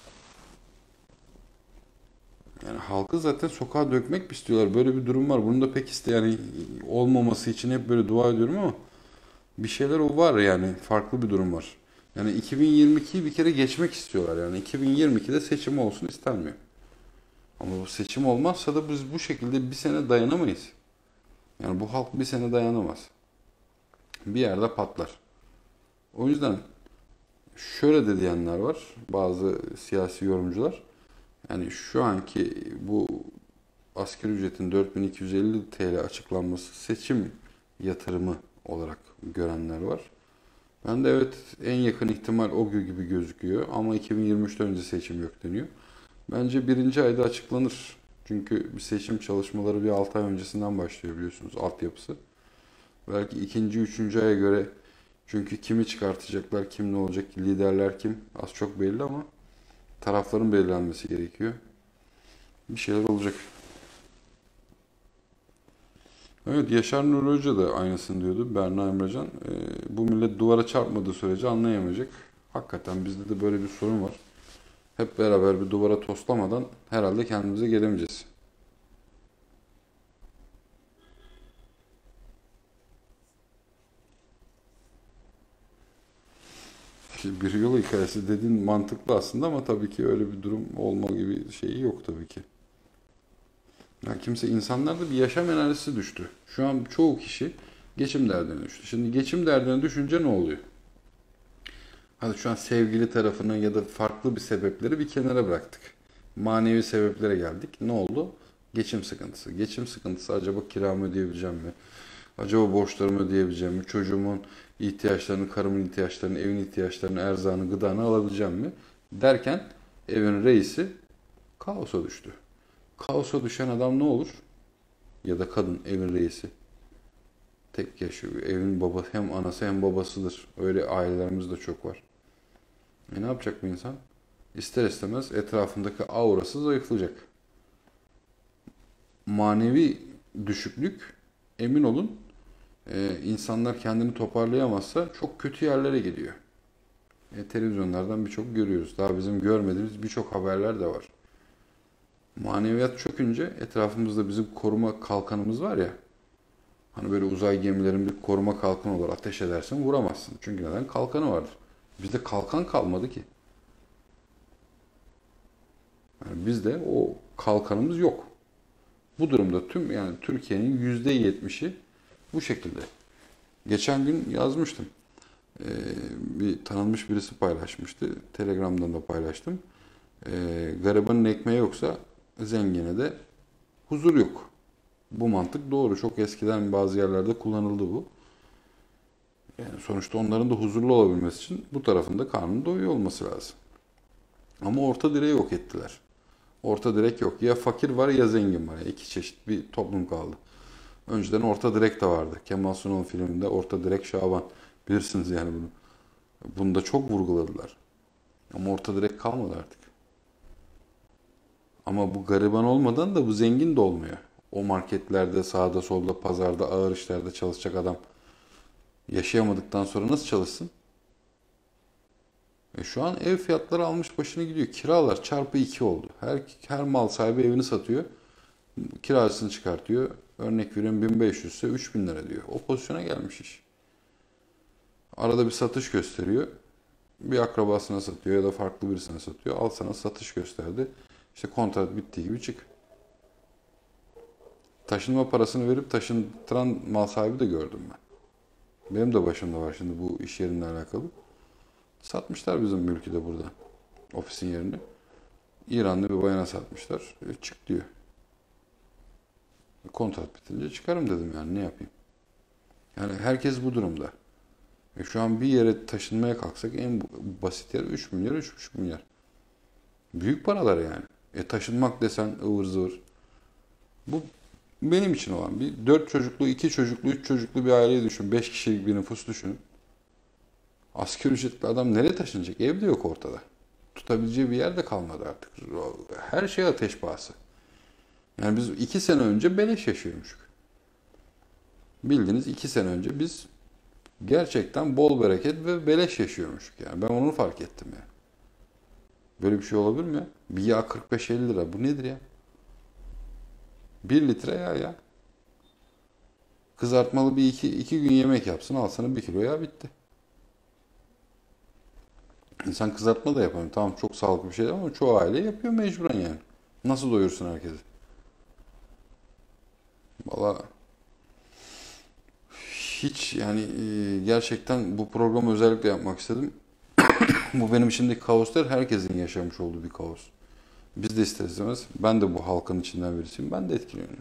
Yani halkı zaten sokağa dökmek mi istiyorlar? Böyle bir durum var. Bunu da pek iste yani olmaması için hep böyle dua ediyorum ama bir şeyler o var yani farklı bir durum var. Yani iki bin yirmi ikiyi bir kere geçmek istiyorlar yani iki bin yirmi ikide seçim olsun istenmiyor. Ama bu seçim olmazsa da biz bu şekilde bir sene dayanamayız. Yani bu halk bir sene dayanamaz. Bir yerde patlar. O yüzden şöyle de diyenler var bazı siyasi yorumcular. Yani şu anki bu asgari ücretin dört bin iki yüz elli T L açıklanması seçim yatırımı olarak görenler var. Ben de evet en yakın ihtimal o gibi gözüküyor ama iki bin yirmi üçten önce seçim yok deniyor. Bence birinci ayda açıklanır. Çünkü bir seçim çalışmaları bir altı ay öncesinden başlıyor biliyorsunuz altyapısı. Belki ikinci, üçüncü aya göre çünkü kimi çıkartacaklar, kim ne olacak, liderler kim az çok belli ama tarafların belirlenmesi gerekiyor. Bir şeyler olacak. Evet Yaşar Nuri Hoca da aynısını diyordu Berna Emrecan. Ee, bu millet duvara çarpmadığı sürece anlayamayacak. Hakikaten bizde de böyle bir sorun var. Hep beraber bir duvara toslamadan herhalde kendimize gelemeyeceğiz. Şimdi bir yol hikayesi dediğin mantıklı aslında ama tabii ki öyle bir durum olma gibi şeyi yok tabii ki. Ya kimse insanlarda bir yaşam enerjisi düştü. Şu an çoğu kişi geçim derdine düştü. Şimdi geçim derdine düşünce ne oluyor? Hadi şu an sevgili tarafını ya da farklı bir sebepleri bir kenara bıraktık. Manevi sebeplere geldik. Ne oldu? Geçim sıkıntısı. Geçim sıkıntısı acaba kiramı ödeyebileceğim mi? Acaba borçlarımı ödeyebileceğim mi? Çocuğumun ihtiyaçlarını, karımın ihtiyaçlarını, evin ihtiyaçlarını, erzağını, gıdanı alabileceğim mi? Derken evin reisi kaosa düştü. Kaosa düşen adam ne olur? Ya da kadın evin reisi. Tek yaşıyor. Evin babası hem anası hem babasıdır. Öyle ailelerimiz de çok var. E ne yapacak bu insan? İster istemez etrafındaki aurası zayıflayacak. Manevi düşüklük emin olun e, insanlar kendini toparlayamazsa çok kötü yerlere gidiyor. E, televizyonlardan birçok görüyoruz. Daha bizim görmediğimiz birçok haberler de var. Maneviyat çökünce etrafımızda bizim koruma kalkanımız var ya. Hani böyle uzay gemilerin bir koruma kalkanı olur. Ateş edersin vuramazsın. Çünkü neden? Kalkanı vardır. Bizde kalkan kalmadı ki. Yani bizde o kalkanımız yok. Bu durumda tüm yani Türkiye'nin yüzde yetmişi bu şekilde. Geçen gün yazmıştım. Ee, bir tanınmış birisi paylaşmıştı. Telegram'dan da paylaştım. Ee, garibanın ekmeği yoksa zengine de huzur yok. Bu mantık doğru. Çok eskiden bazı yerlerde kullanıldı bu. Yani sonuçta onların da huzurlu olabilmesi için bu tarafında karnının doyuyor olması lazım. Ama orta direği yok ettiler. Orta direk yok. Ya fakir var ya zengin var. Yani iki çeşit bir toplum kaldı. Önceden orta direk de vardı. Kemal Sunal filminde orta direk Şaban. Bilirsiniz yani bunu. Bunu da çok vurguladılar. Ama orta direk kalmadı artık. Ama bu gariban olmadan da bu zengin de olmuyor. O marketlerde, sağda solda, pazarda, ağır işlerde çalışacak adam. Yaşayamadıktan sonra nasıl çalışsın? E şu an ev fiyatları almış başını gidiyor. Kiralar çarpı iki oldu. Her, her mal sahibi evini satıyor. Kirasını çıkartıyor. Örnek veriyorum bin beş yüz ise üç bin lira diyor. O pozisyona gelmiş iş. Arada bir satış gösteriyor. Bir akrabasına satıyor ya da farklı birisine satıyor. Al sana satış gösterdi. İşte kontrat bittiği gibi çık. Taşınma parasını verip taşıntıran mal sahibi de gördüm ben. Benim de başımda var şimdi bu iş yerinle alakalı. Satmışlar bizim mülkü de burada. Ofisin yerini. İranlı bir bayana satmışlar. E, çık diyor. Kontrat bitince çıkarım dedim yani ne yapayım. Yani herkes bu durumda. E şu an bir yere taşınmaya kalksak en basit yer üç milyar, üç buçuk milyar. Büyük paralar yani. E taşınmak desen ıvır zıvır. Bu benim için olan bir dört çocuklu, iki çocuklu, üç çocuklu bir aileyi düşün. Beş kişilik bir nüfus düşünün. Asgari ücretli adam nereye taşınacak? Ev de yok ortada. Tutabileceği bir yer de kalmadı artık. Her şey ateş pahası. Yani biz iki sene önce beleş yaşıyormuşuk. Bildiğiniz iki sene önce biz gerçekten bol bereket ve beleş yaşıyormuşuk yani. Ben onu fark ettim ya. Böyle bir şey olabilir mi ya? Bir yağ kırk beş elli lira. Bu nedir ya? Bir litre yağ ya. Kızartmalı bir iki, iki gün yemek yapsın al sana bir kilo yağ bitti. İnsan kızartma da yapamıyor. Tamam çok sağlıklı bir şey ama çoğu aile yapıyor mecburen yani. Nasıl doyursun herkesi? Valla hiç yani e, gerçekten bu programı özellikle yapmak istedim. Bu benim içimdeki kaos değil, herkesin yaşamış olduğu bir kaos. Biz de ister istemez, ben de bu halkın içinden birisiyim, ben de etkileniyorum.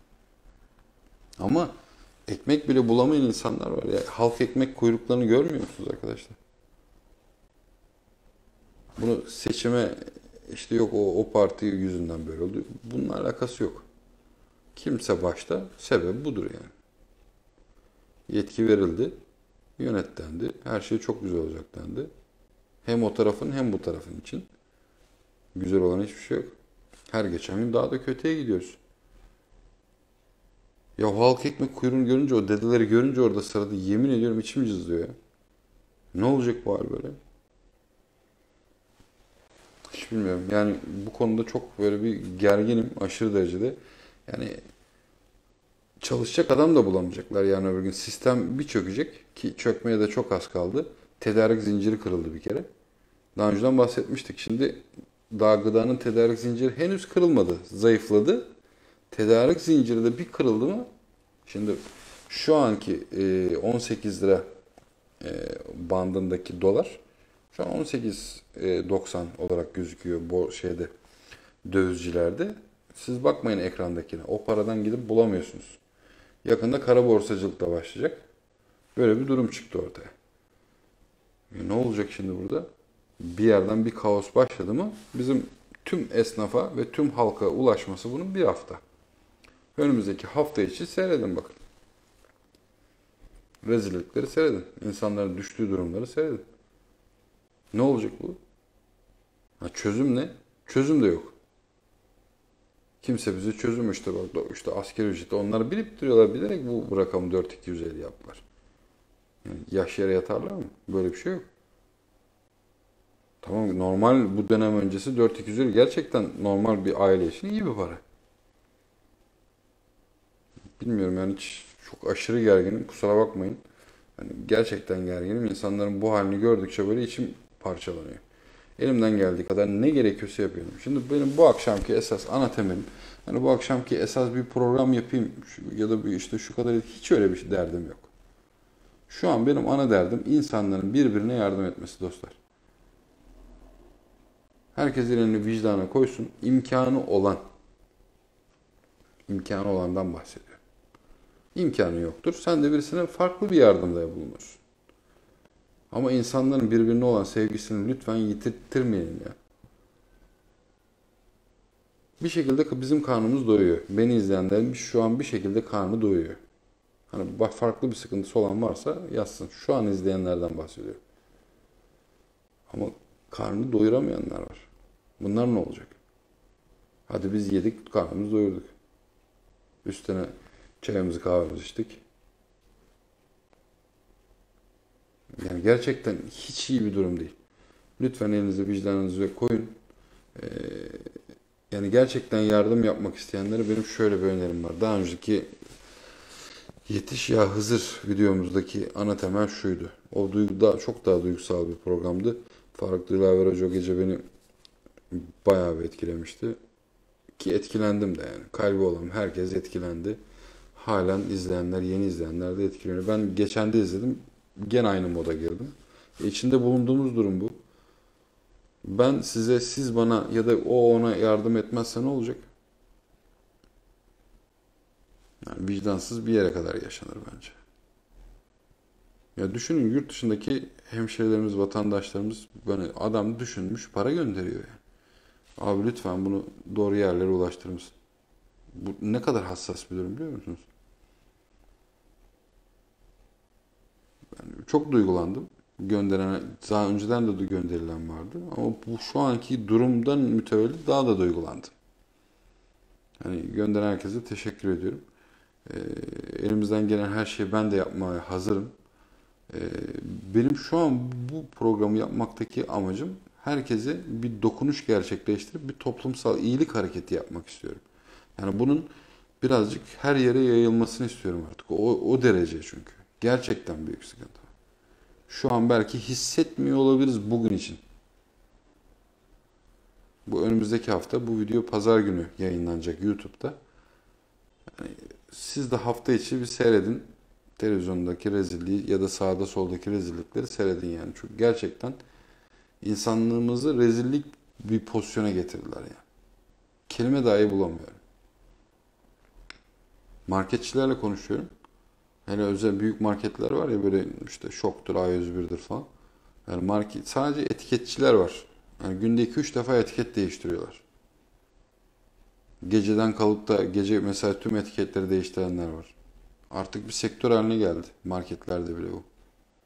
Ama ekmek bile bulamayan insanlar var ya. Halk ekmek kuyruklarını görmüyor musunuz arkadaşlar? Bunu seçime işte yok o, o parti yüzünden böyle oldu. Bununla alakası yok. Kimse başta sebep budur yani. Yetki verildi, yönet dendi. Her şey çok güzel olacak dendi. Hem o tarafın hem bu tarafın için. Güzel olan hiçbir şey yok. Her geçen gün daha da kötüye gidiyoruz. Ya halk ekmek kuyruğunu görünce, o dedeleri görünce orada sırada yemin ediyorum içim cızlıyor ya. Ne olacak bu hal böyle? Hiç bilmiyorum. Yani bu konuda çok böyle bir gerginim aşırı derecede. Yani çalışacak adam da bulamayacaklar yani öbür gün. Sistem bir çökecek ki çökmeye de çok az kaldı. Tedarik zinciri kırıldı bir kere. Daha önceden bahsetmiştik. Şimdi daha gıdanın tedarik zinciri henüz kırılmadı. Zayıfladı. Tedarik zinciri de bir kırıldı mı? Şimdi şu anki e, on sekiz lira e, bandındaki dolar şu an on sekiz doksan olarak gözüküyor bu şeyde dövizcilerde. Siz bakmayın ekrandakine. O paradan gidip bulamıyorsunuz. Yakında kara borsacılık da başlayacak. Böyle bir durum çıktı ortaya. E ne olacak şimdi burada? Bir yerden bir kaos başladı mı bizim tüm esnafa ve tüm halka ulaşması bunun bir hafta. Önümüzdeki hafta içi seyredin bakın. Rezillikleri seyredin. İnsanların düştüğü durumları seyredin. Ne olacak bu? Ha, çözüm ne? Çözüm de yok. Kimse bize çözüm işte bak işte asgari ücreti onları bilip duruyorlar bilerek bu, bu rakamı dört bin iki yüz elli yaptılar. Yani yaş yere yatarlar mı? Böyle bir şey yok. Tamam normal bu dönem öncesi dört bin iki yüz elli gerçekten normal bir aile için iyi bir para. Bilmiyorum yani hiç çok aşırı gerginim kusura bakmayın. Yani gerçekten gerginim. İnsanların bu halini gördükçe böyle içim parçalanıyor. Elimden geldiği kadar ne gerekiyorsa yapıyorum. Şimdi benim bu akşamki esas ana temelim, hani bu akşamki esas bir program yapayım ya da bir işte şu kadar hiç öyle bir şey derdim yok. Şu an benim ana derdim insanların birbirine yardım etmesi dostlar. Herkes elini vicdana koysun. İmkanı olan, imkanı olandan bahsediyor. İmkanı yoktur. Sen de birisine farklı bir yardımda bulunursun. Ama insanların birbirine olan sevgisini lütfen yitirtmeyelim ya. Bir şekilde bizim karnımız doyuyor. Beni izleyenlerin şu an bir şekilde karnı doyuyor. Hani farklı bir sıkıntısı olan varsa yazsın. Şu an izleyenlerden bahsediyorum. Ama karnı doyuramayanlar var. Bunlar ne olacak? Hadi biz yedik, karnımızı doyurduk. Üstüne çayımızı kahvemizi içtik. Yani gerçekten hiç iyi bir durum değil. Lütfen elinizi vicdanınıza koyun. Ee, Yani gerçekten yardım yapmak isteyenlere benim şöyle bir önerim var. Daha önceki Yetiş Ya Hızır videomuzdaki ana temel şuydu. O duygu daha, çok daha duygusal bir programdı. Faruk Dilaver Hoca o gece beni bayağı bir etkilemişti. Ki etkilendim de yani. Kalbi olan herkes etkilendi. Halen izleyenler, yeni izleyenler de etkileniyor. Ben geçen de izledim. Gene aynı moda girdim. E içinde bulunduğumuz durum bu. Ben size, siz bana ya da o ona yardım etmezse ne olacak? Yani vicdansız bir yere kadar yaşanır bence. Ya düşünün, yurt dışındaki hemşehrilerimiz, vatandaşlarımız, böyle adam düşünmüş, para gönderiyor yani. Abi lütfen bunu doğru yerlere ulaştırır mısın? Bu ne kadar hassas bir durum biliyor musunuz? Çok duygulandım. Gönderen, daha önceden de gönderilen vardı. Ama bu şu anki durumdan mütevellit daha da duygulandım. Hani gönderen herkese teşekkür ediyorum. Ee, Elimizden gelen her şeyi ben de yapmaya hazırım. Ee, Benim şu an bu programı yapmaktaki amacım, herkese bir dokunuş gerçekleştirip bir toplumsal iyilik hareketi yapmak istiyorum. Yani bunun birazcık her yere yayılmasını istiyorum artık. O, o derece çünkü. Gerçekten büyük sıkıntı. Şu an belki hissetmiyor olabiliriz bugün için. Bu önümüzdeki hafta bu video pazar günü yayınlanacak YouTube'da. Yani siz de hafta içi bir seyredin. Televizyondaki rezilliği ya da sağda soldaki rezillikleri seyredin yani. Çünkü gerçekten insanlığımızı rezillik bir pozisyona getirdiler yani. Kelime dahi bulamıyorum. Marketçilerle konuşuyorum. Hele özel büyük marketler var ya, böyle işte Şok'tur, A yüz bir'dir falan. Yani market, sadece etiketçiler var. Yani günde iki üç defa etiket değiştiriyorlar. Geceden kalıp da gece mesela tüm etiketleri değiştirenler var. Artık bir sektör haline geldi marketlerde bile bu.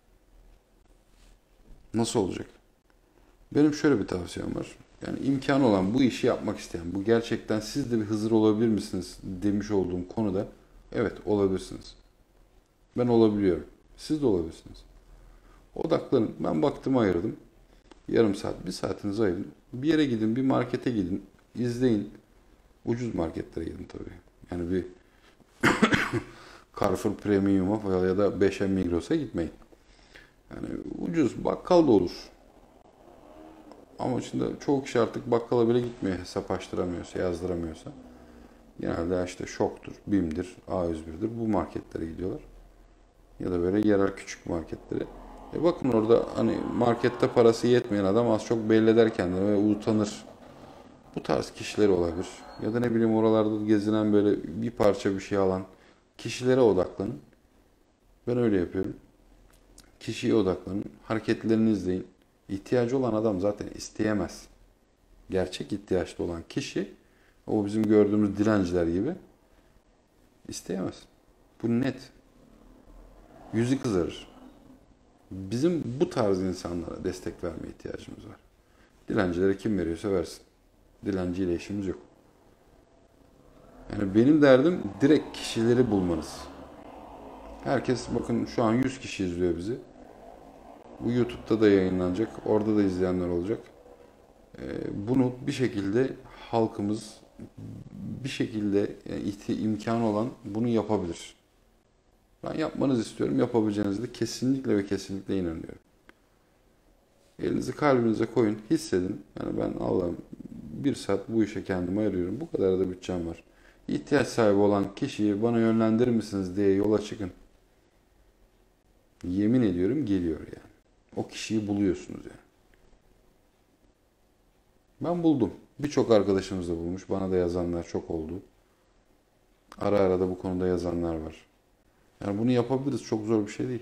Nasıl olacak? Benim şöyle bir tavsiyem var. Yani imkanı olan, bu işi yapmak isteyen, bu gerçekten siz de bir Hızır olabilir misiniz demiş olduğum konuda, evet olabilirsiniz. Ben olabiliyorum. Siz de olabilirsiniz. Odaklanın. Ben vaktimi ayırdım. Yarım saat, bir saatinizi ayırın. Bir yere gidin, bir markete gidin. İzleyin. Ucuz marketlere gidin tabii. Yani bir Carrefour Premium'a ya da beşe, Migros'a gitmeyin. Yani ucuz bakkal da olur. Ama şimdi çoğu kişi artık bakkala bile gitmiyor, hesap açtıramıyorsa, yazdıramıyorsa. Genelde işte Şok'tur, BİM'dir, A yüz bir'dir, bu marketlere gidiyorlar. Ya da böyle yerel küçük marketlere. E bakın orada hani markette parası yetmeyen adam az çok belli eder kendini ve utanır. Bu tarz kişiler olabilir. Ya da ne bileyim, oralarda gezinen böyle bir parça bir şey alan kişilere odaklanın. Ben öyle yapıyorum. Kişiye odaklanın. Hareketlerini izleyin. İhtiyacı olan adam zaten isteyemez. Gerçek ihtiyaçlı olan kişi, o bizim gördüğümüz dilenciler gibi, isteyemez. Bu net. Yüzü kızarır. Bizim bu tarz insanlara destek vermeye ihtiyacımız var. Dilencilere kim veriyorsa versin. Dilenciyle işimiz yok. Yani benim derdim direkt kişileri bulmanız. Herkes, bakın şu an yüz kişi izliyor bizi. Bu YouTube'da da yayınlanacak. Orada da izleyenler olacak. Ee, Bunu bir şekilde halkımız, bir şekilde yani ihti- imkanı olan bunu yapabilir. Ben yapmanızı istiyorum. Yapabileceğinize de kesinlikle ve kesinlikle inanıyorum. Elinizi kalbinize koyun, hissedin. Yani ben Allah'ım bir saat bu işe kendime ayırıyorum. Bu kadar da bütçem var. İhtiyaç sahibi olan kişiyi bana yönlendirir misiniz diye yola çıkın. Yemin ediyorum geliyor yani. O kişiyi buluyorsunuz yani. Ben buldum. Birçok arkadaşımız da bulmuş. Bana da yazanlar çok oldu. Ara ara da bu konuda yazanlar var. Yani bunu yapabiliriz. Çok zor bir şey değil.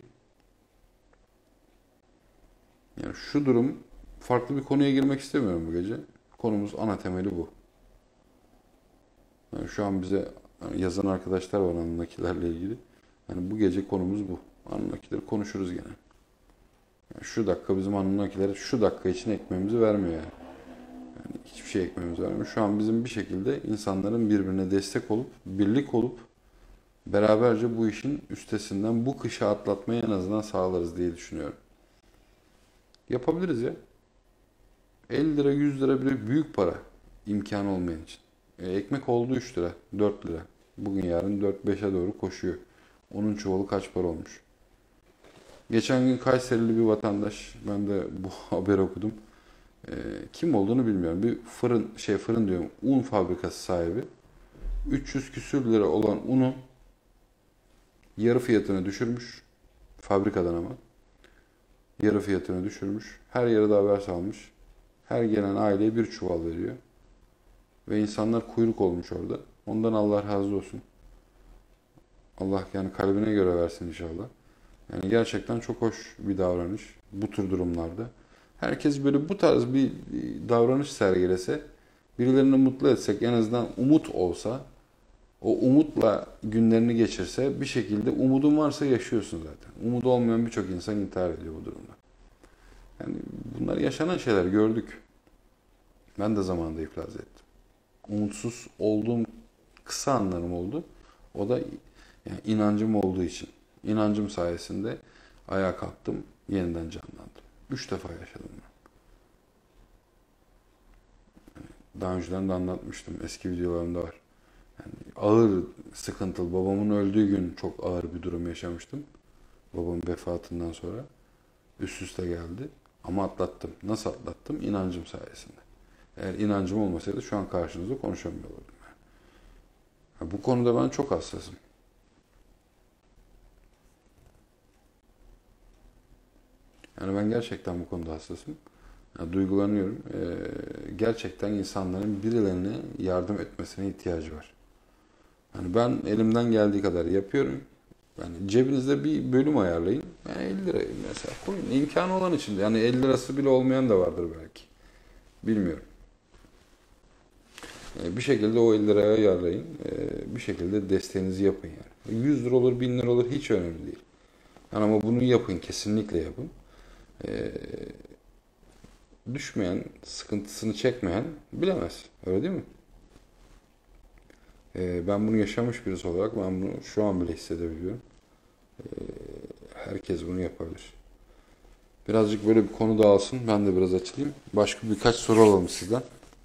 Yani şu durum, farklı bir konuya girmek istemiyorum bu gece. Konumuz, ana temeli bu. Yani şu an bize hani yazan arkadaşlar var Anunnakilerle ilgili. Yani bu gece konumuz bu. Anunnakileri konuşuruz gene. Yani şu dakika bizim Anunnakiler şu dakika için ekmeğimizi vermiyor yani. Yani hiçbir şey ekmeğimizi vermiyor. Şu an bizim bir şekilde insanların birbirine destek olup, birlik olup, beraberce bu işin üstesinden bu kışı atlatmayı en azından sağlarız diye düşünüyorum. Yapabiliriz ya. elli lira yüz lira bile büyük para imkanı olmayan için. E, ekmek oldu üç lira dört lira. Bugün yarın dört beşe doğru koşuyor. Onun çuvalı kaç para olmuş? Geçen gün Kayserili bir vatandaş, ben de bu haber okudum. E, kim olduğunu bilmiyorum. Bir fırın, şey fırın diyorum, un fabrikası sahibi. üç yüz küsür lira olan unu yarı fiyatına düşürmüş. Fabrikadan ama. Yarı fiyatını düşürmüş. Her yere de haber salmış. Her gelen aileye bir çuval veriyor. Ve insanlar kuyruk olmuş orada. Ondan Allah razı olsun. Allah yani kalbine göre versin inşallah. Yani gerçekten çok hoş bir davranış bu tür durumlarda. Herkes böyle bu tarz bir davranış sergilese, birilerini mutlu etsek, en azından umut olsa, o umutla günlerini geçirse, bir şekilde umudun varsa yaşıyorsun zaten. Umudu olmayan birçok insan intihar ediyor bu durumda. Yani bunlar yaşanan şeyler, gördük. Ben de zamanında iflas ettim. Umutsuz olduğum kısa anlarım oldu. O da yani inancım olduğu için. İnancım sayesinde ayağa kalktım, yeniden canlandım. Üç defa yaşadım ben. Daha önceden de anlatmıştım. Eski videolarımda var. Yani ağır, sıkıntılı. Babamın öldüğü gün çok ağır bir durum yaşamıştım. Babamın vefatından sonra. Üst üste geldi. Ama atlattım. Nasıl atlattım? İnancım sayesinde. Eğer inancım olmasaydı şu an karşınızda konuşamıyor olurdum. Yani. Bu konuda ben çok hassasım. Yani ben gerçekten bu konuda hassasım. Yani duygulanıyorum. Ee, gerçekten insanların birilerine yardım etmesine ihtiyacı var. Yani ben elimden geldiği kadar yapıyorum. Yani cebinizde bir bölüm ayarlayın. Yani elli lira mesela koyun. İmkanı olan için. Yani elli lirası bile olmayan da vardır belki. Bilmiyorum. Yani bir şekilde o elli liraya ayarlayın. Ee, bir şekilde desteğinizi yapın yani. yüz lira olur, bin lira olur, hiç önemli değil. Yani ama bunu yapın, kesinlikle yapın. Ee, düşmeyen, sıkıntısını çekmeyen bilemez. Öyle değil mi? Ee, ben bunu yaşamış birisi olarak ben bunu şu an bile hissedebiliyorum. Ee, herkes bunu yapabilir. Birazcık böyle bir konu dağılsın. Ben de biraz açılayım. Başka birkaç soru alalım sizden.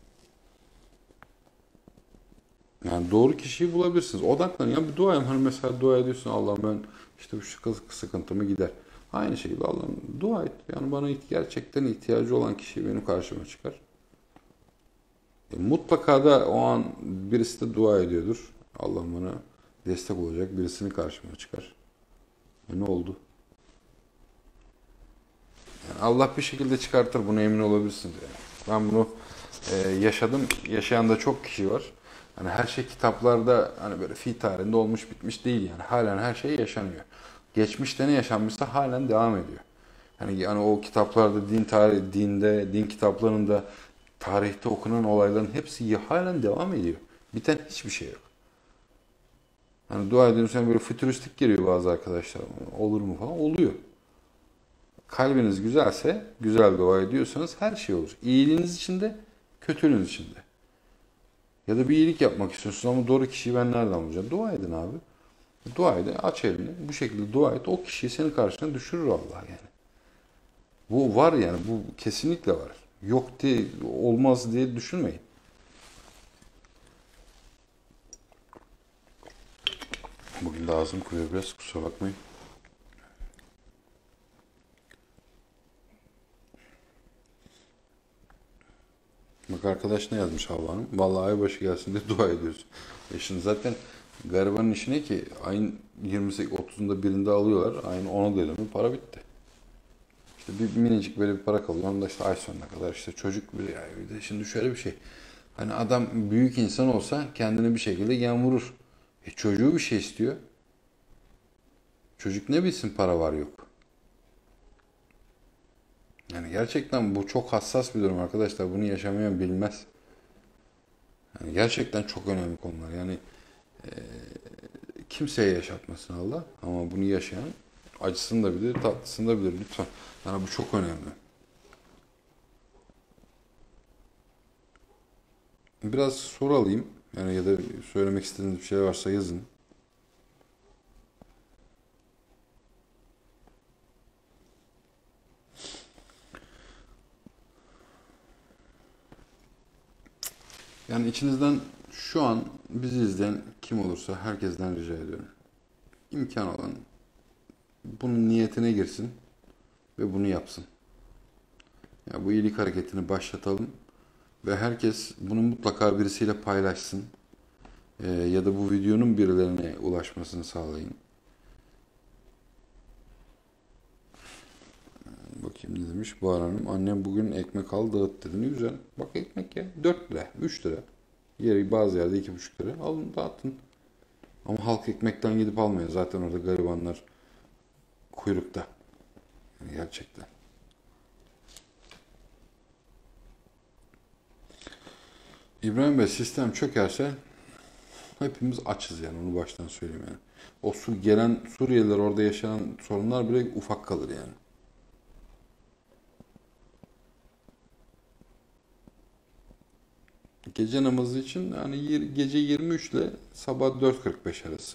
Yani doğru kişiyi bulabilirsiniz. Odaklanın. Ya bir dua edin. Hani mesela dua ediyorsun, Allah'ım ben işte bu sıkı- sıkıntımı gider. Aynı şekilde Allah'ım dua et. Yani bana gerçekten ihtiyacı olan kişi benim karşıma çıkar. E, mutlaka da o an birisi de dua ediyordur. Allah'ım bana destek olacak birisini karşıma çıkar. E, ne oldu? Yani Allah bir şekilde çıkartır. Buna emin olabilirsiniz yani. Ben bunu e, yaşadım. Yaşayan da çok kişi var. Hani her şey kitaplarda hani böyle fi tarihinde olmuş bitmiş değil yani. Halen her şey yaşanıyor. Geçmişte ne yaşanmışsa halen devam ediyor. Hani yani o kitaplarda din tarih, dinde, din kitaplarında tarihte okunan olayların hepsi halen devam ediyor. Biten hiçbir şey yok. Hani dua ediyorsun böyle fütüristik geliyor bazı arkadaşlar. Olur mu falan? Oluyor. Kalbiniz güzelse, güzel dua ediyorsanız her şey olur. İyiliğiniz için de, kötülüğünüz için de. Ya da bir iyilik yapmak istiyorsunuz ama doğru kişiyi ben nereden bulacağım? Dua edin abi. Dua edin, aç elini. Bu şekilde dua et. O kişiyi senin karşına düşürür Allah yani. Bu var yani, bu kesinlikle var. Yok diye, olmaz diye düşünmeyin. Bugün de ağzım kuruyor biraz, kusura bakmayın. Bak arkadaş ne yazmış Havva Hanım? Vallahi aybaşı gelsin diye dua ediyoruz. E şimdi zaten garibanın işine ki ayın yirmi sekiz otuzunda birinde alıyorlar. Ayın ona dedi mi para bitti. İşte bir minicik böyle bir para kalıyor. Onu da işte ay sonuna kadar işte çocuk bir, yani bir de şimdi şöyle bir şey. Hani adam büyük insan olsa kendini bir şekilde yem vurur. E çocuğu bir şey istiyor. Çocuk ne bilsin para var yok. Yani gerçekten bu çok hassas bir durum arkadaşlar. Bunu yaşamayan bilmez. Yani gerçekten çok önemli konular. Yani kimseye yaşatmasın Allah. Ama bunu yaşayan acısını da bilir, tatlısını da bilir lütfen. Yani bu çok önemli. Biraz soru alayım. Yani ya da söylemek istediğiniz bir şey varsa yazın. Yani içinizden şu an bizi izleyen kim olursa herkesten rica ediyorum. İmkan olan bunun niyetine girsin ve bunu yapsın. Ya bu iyilik hareketini başlatalım ve herkes bunu mutlaka birisiyle paylaşsın. Ee, ya da bu videonun birilerine ulaşmasını sağlayın. Bakayım ne demiş Bahar Hanım. Annem bugün ekmek al dağıt dedi. Ne güzel. Bak ekmek ya. dört lira, üç lira. Yeri bazı yerde iki buçuk lira. Alın dağıtın. Ama halk ekmekten gidip almıyor. Zaten orada garibanlar kuyrukta. Yani gerçekten. İbrahim Bey sistem çökerse hepimiz açız yani onu baştan söyleyeyim yani. O su gelen Suriyeliler orada yaşanan sorunlar bile ufak kalır yani. Gece namazı için yani yir- gece yirmi üç ile sabah dört kırk beş arası.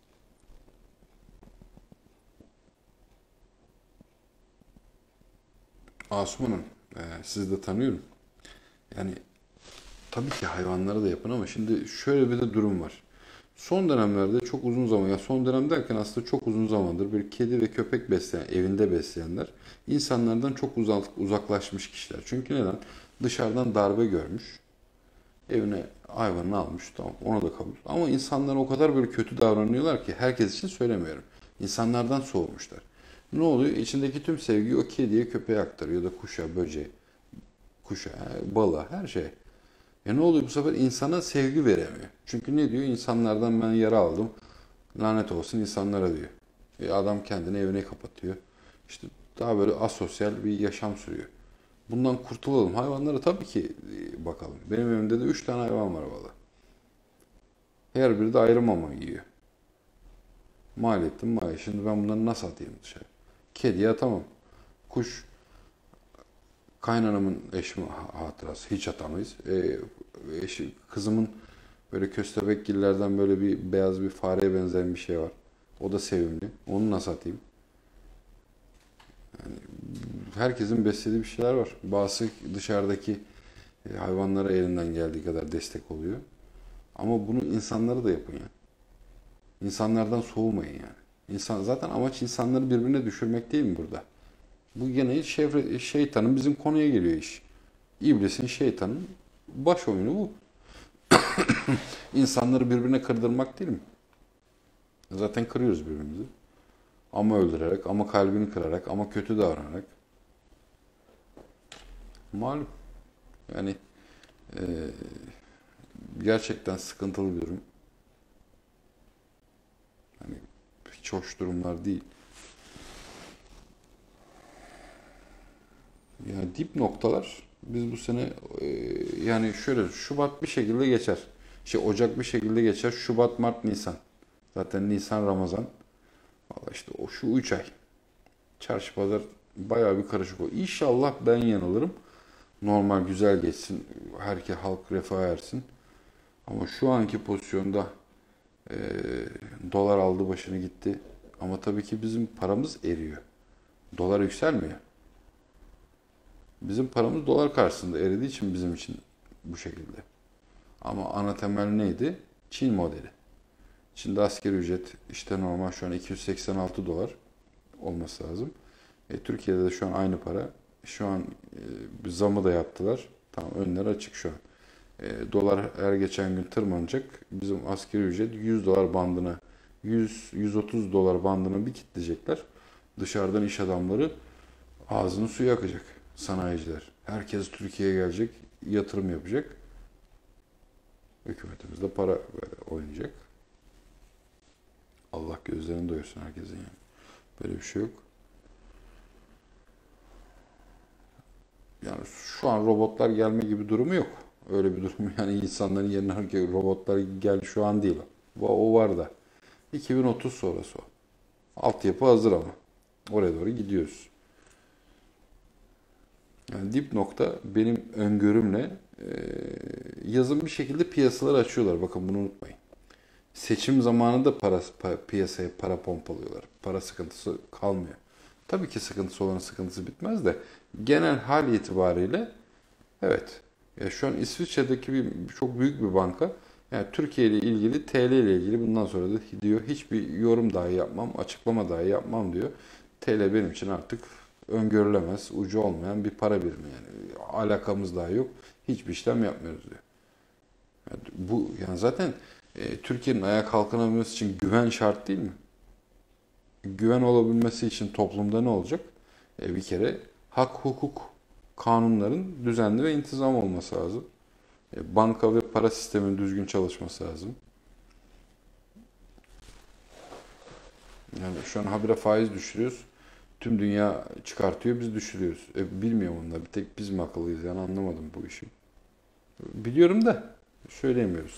Asuman Hanım, e, sizi de tanıyorum. Yani tabii ki hayvanlara da yapın ama şimdi şöyle bir de durum var. Son dönemlerde çok uzun zaman, ya son dönem derken aslında çok uzun zamandır bir kedi ve köpek besleyen, evinde besleyenler insanlardan çok uzak, uzaklaşmış kişiler. Çünkü neden? Dışarıdan darbe görmüş, evine hayvanını almış, tamam ona da kabul. Ama insanlara o kadar böyle kötü davranıyorlar ki herkes için söylemiyorum. İnsanlardan soğumuşlar. Ne oluyor? İçindeki tüm sevgiyi o kediye, köpeğe aktarıyor ya da kuşa, böceğe, kuşa, balığa, her şeye. E ne oluyor bu sefer insana sevgi veremiyor. Çünkü ne diyor? İnsanlardan ben yara aldım. Lanet olsun insanlara diyor. E adam kendini evine kapatıyor. İşte daha böyle asosyal bir yaşam sürüyor. Bundan kurtulalım. Hayvanlara tabii ki e, bakalım. Benim evimde de üç tane hayvan var valla. Her biri de ayrı mama yiyor. Maliyetim mali. Şimdi ben bunları nasıl atayım dışarı? Kediye atamam. Kuş kaynanamın eşimi hatırası. Hiç atamayız. E, eşi, kızımın böyle köstebekgillerden böyle bir beyaz bir fareye benzeyen bir şey var. O da sevimli. Onu nasıl atayım? Herkesin beslediği bir şeyler var. Bazısı dışarıdaki e, hayvanlara elinden geldiği kadar destek oluyor. Ama bunu insanlara da yapın ya. İnsanlardan soğumayın yani. İnsan, zaten amaç insanları birbirine düşürmek değil mi burada? Bu gene şevre, şeytanın bizim konuya geliyor iş. İblisin, şeytanın baş oyunu bu. İnsanları birbirine kırdırmak değil mi? Zaten kırıyoruz birbirimizi. Ama öldürerek, ama kalbini kırarak, ama kötü davranarak. Malum. Yani e, gerçekten sıkıntılı bir durum. Hani hiç hoş durumlar değil. Yani dip noktalar biz bu sene e, yani şöyle Şubat bir şekilde geçer. Şey Ocak bir şekilde geçer. Şubat, Mart, Nisan. Zaten Nisan, Ramazan. Valla işte o şu üç ay. Çarşı pazar bayağı bir karışık o. İnşallah ben yanılırım. Normal güzel geçsin. Herkes halk refah ersin. Ama şu anki pozisyonda e, dolar aldı başını gitti. Ama tabii ki bizim paramız eriyor. Dolar yükselmiyor. Bizim paramız dolar karşısında eridiği için bizim için bu şekilde. Ama ana temel neydi? Çin modeli. Çin'de asgari ücret işte normal şu an iki yüz seksen altı dolar olması lazım. E, Türkiye'de de şu an aynı para. Şu an e, bir zamı da yaptılar. Tamam önler açık şu an. E, dolar her geçen gün tırmanacak. Bizim asgari ücret yüz dolar bandına yüz yüz otuz dolar bandına bir kitleyecekler. Dışarıdan iş adamları ağzını suya akacak. Sanayiciler. Herkes Türkiye'ye gelecek, yatırım yapacak. Hükümetimiz de para böyle oynayacak. Allah gözlerini doyursun herkesin yani. Böyle bir şey yok. Yani şu an robotlar gelme gibi durumu yok. Öyle bir durum yani insanların yerine robotlar gel şu an değil. O, o var da. iki bin otuz sonrası o. Altyapı hazır ama. Oraya doğru gidiyoruz. Yani dip nokta benim öngörümle e, yazın bir şekilde piyasaları açıyorlar. Bakın bunu unutmayın. Seçim zamanında para, pa- piyasaya para pompalıyorlar. Para sıkıntısı kalmıyor. Tabii ki sıkıntısı olan sıkıntısı bitmez de genel hal itibariyle evet. Ya şu an İsviçre'deki bir çok büyük bir banka. Yani Türkiye ile ilgili, T L ile ilgili bundan sonra da diyor hiçbir yorum dahi yapmam, açıklama dahi yapmam diyor. T L benim için artık öngörülemez, ucu olmayan bir para birimi yani. Alakamız dahi yok. Hiçbir işlem yapmıyoruz diyor. Yani bu yani zaten e, Türkiye'nin ayağa kalkınabilmesi için güven şart değil mi? Güven olabilmesi için toplumda ne olacak? E, bir kere hak, hukuk, kanunların düzenli ve intizam olması lazım. E, banka ve para sisteminin düzgün çalışması lazım. Yani şu an habire faiz düşürüyoruz. Tüm dünya çıkartıyor, biz düşürüyoruz. E, bilmiyorum onlar. Bir tek biz mi akıllıyız yani anlamadım bu işi. Biliyorum da söyleyemiyoruz.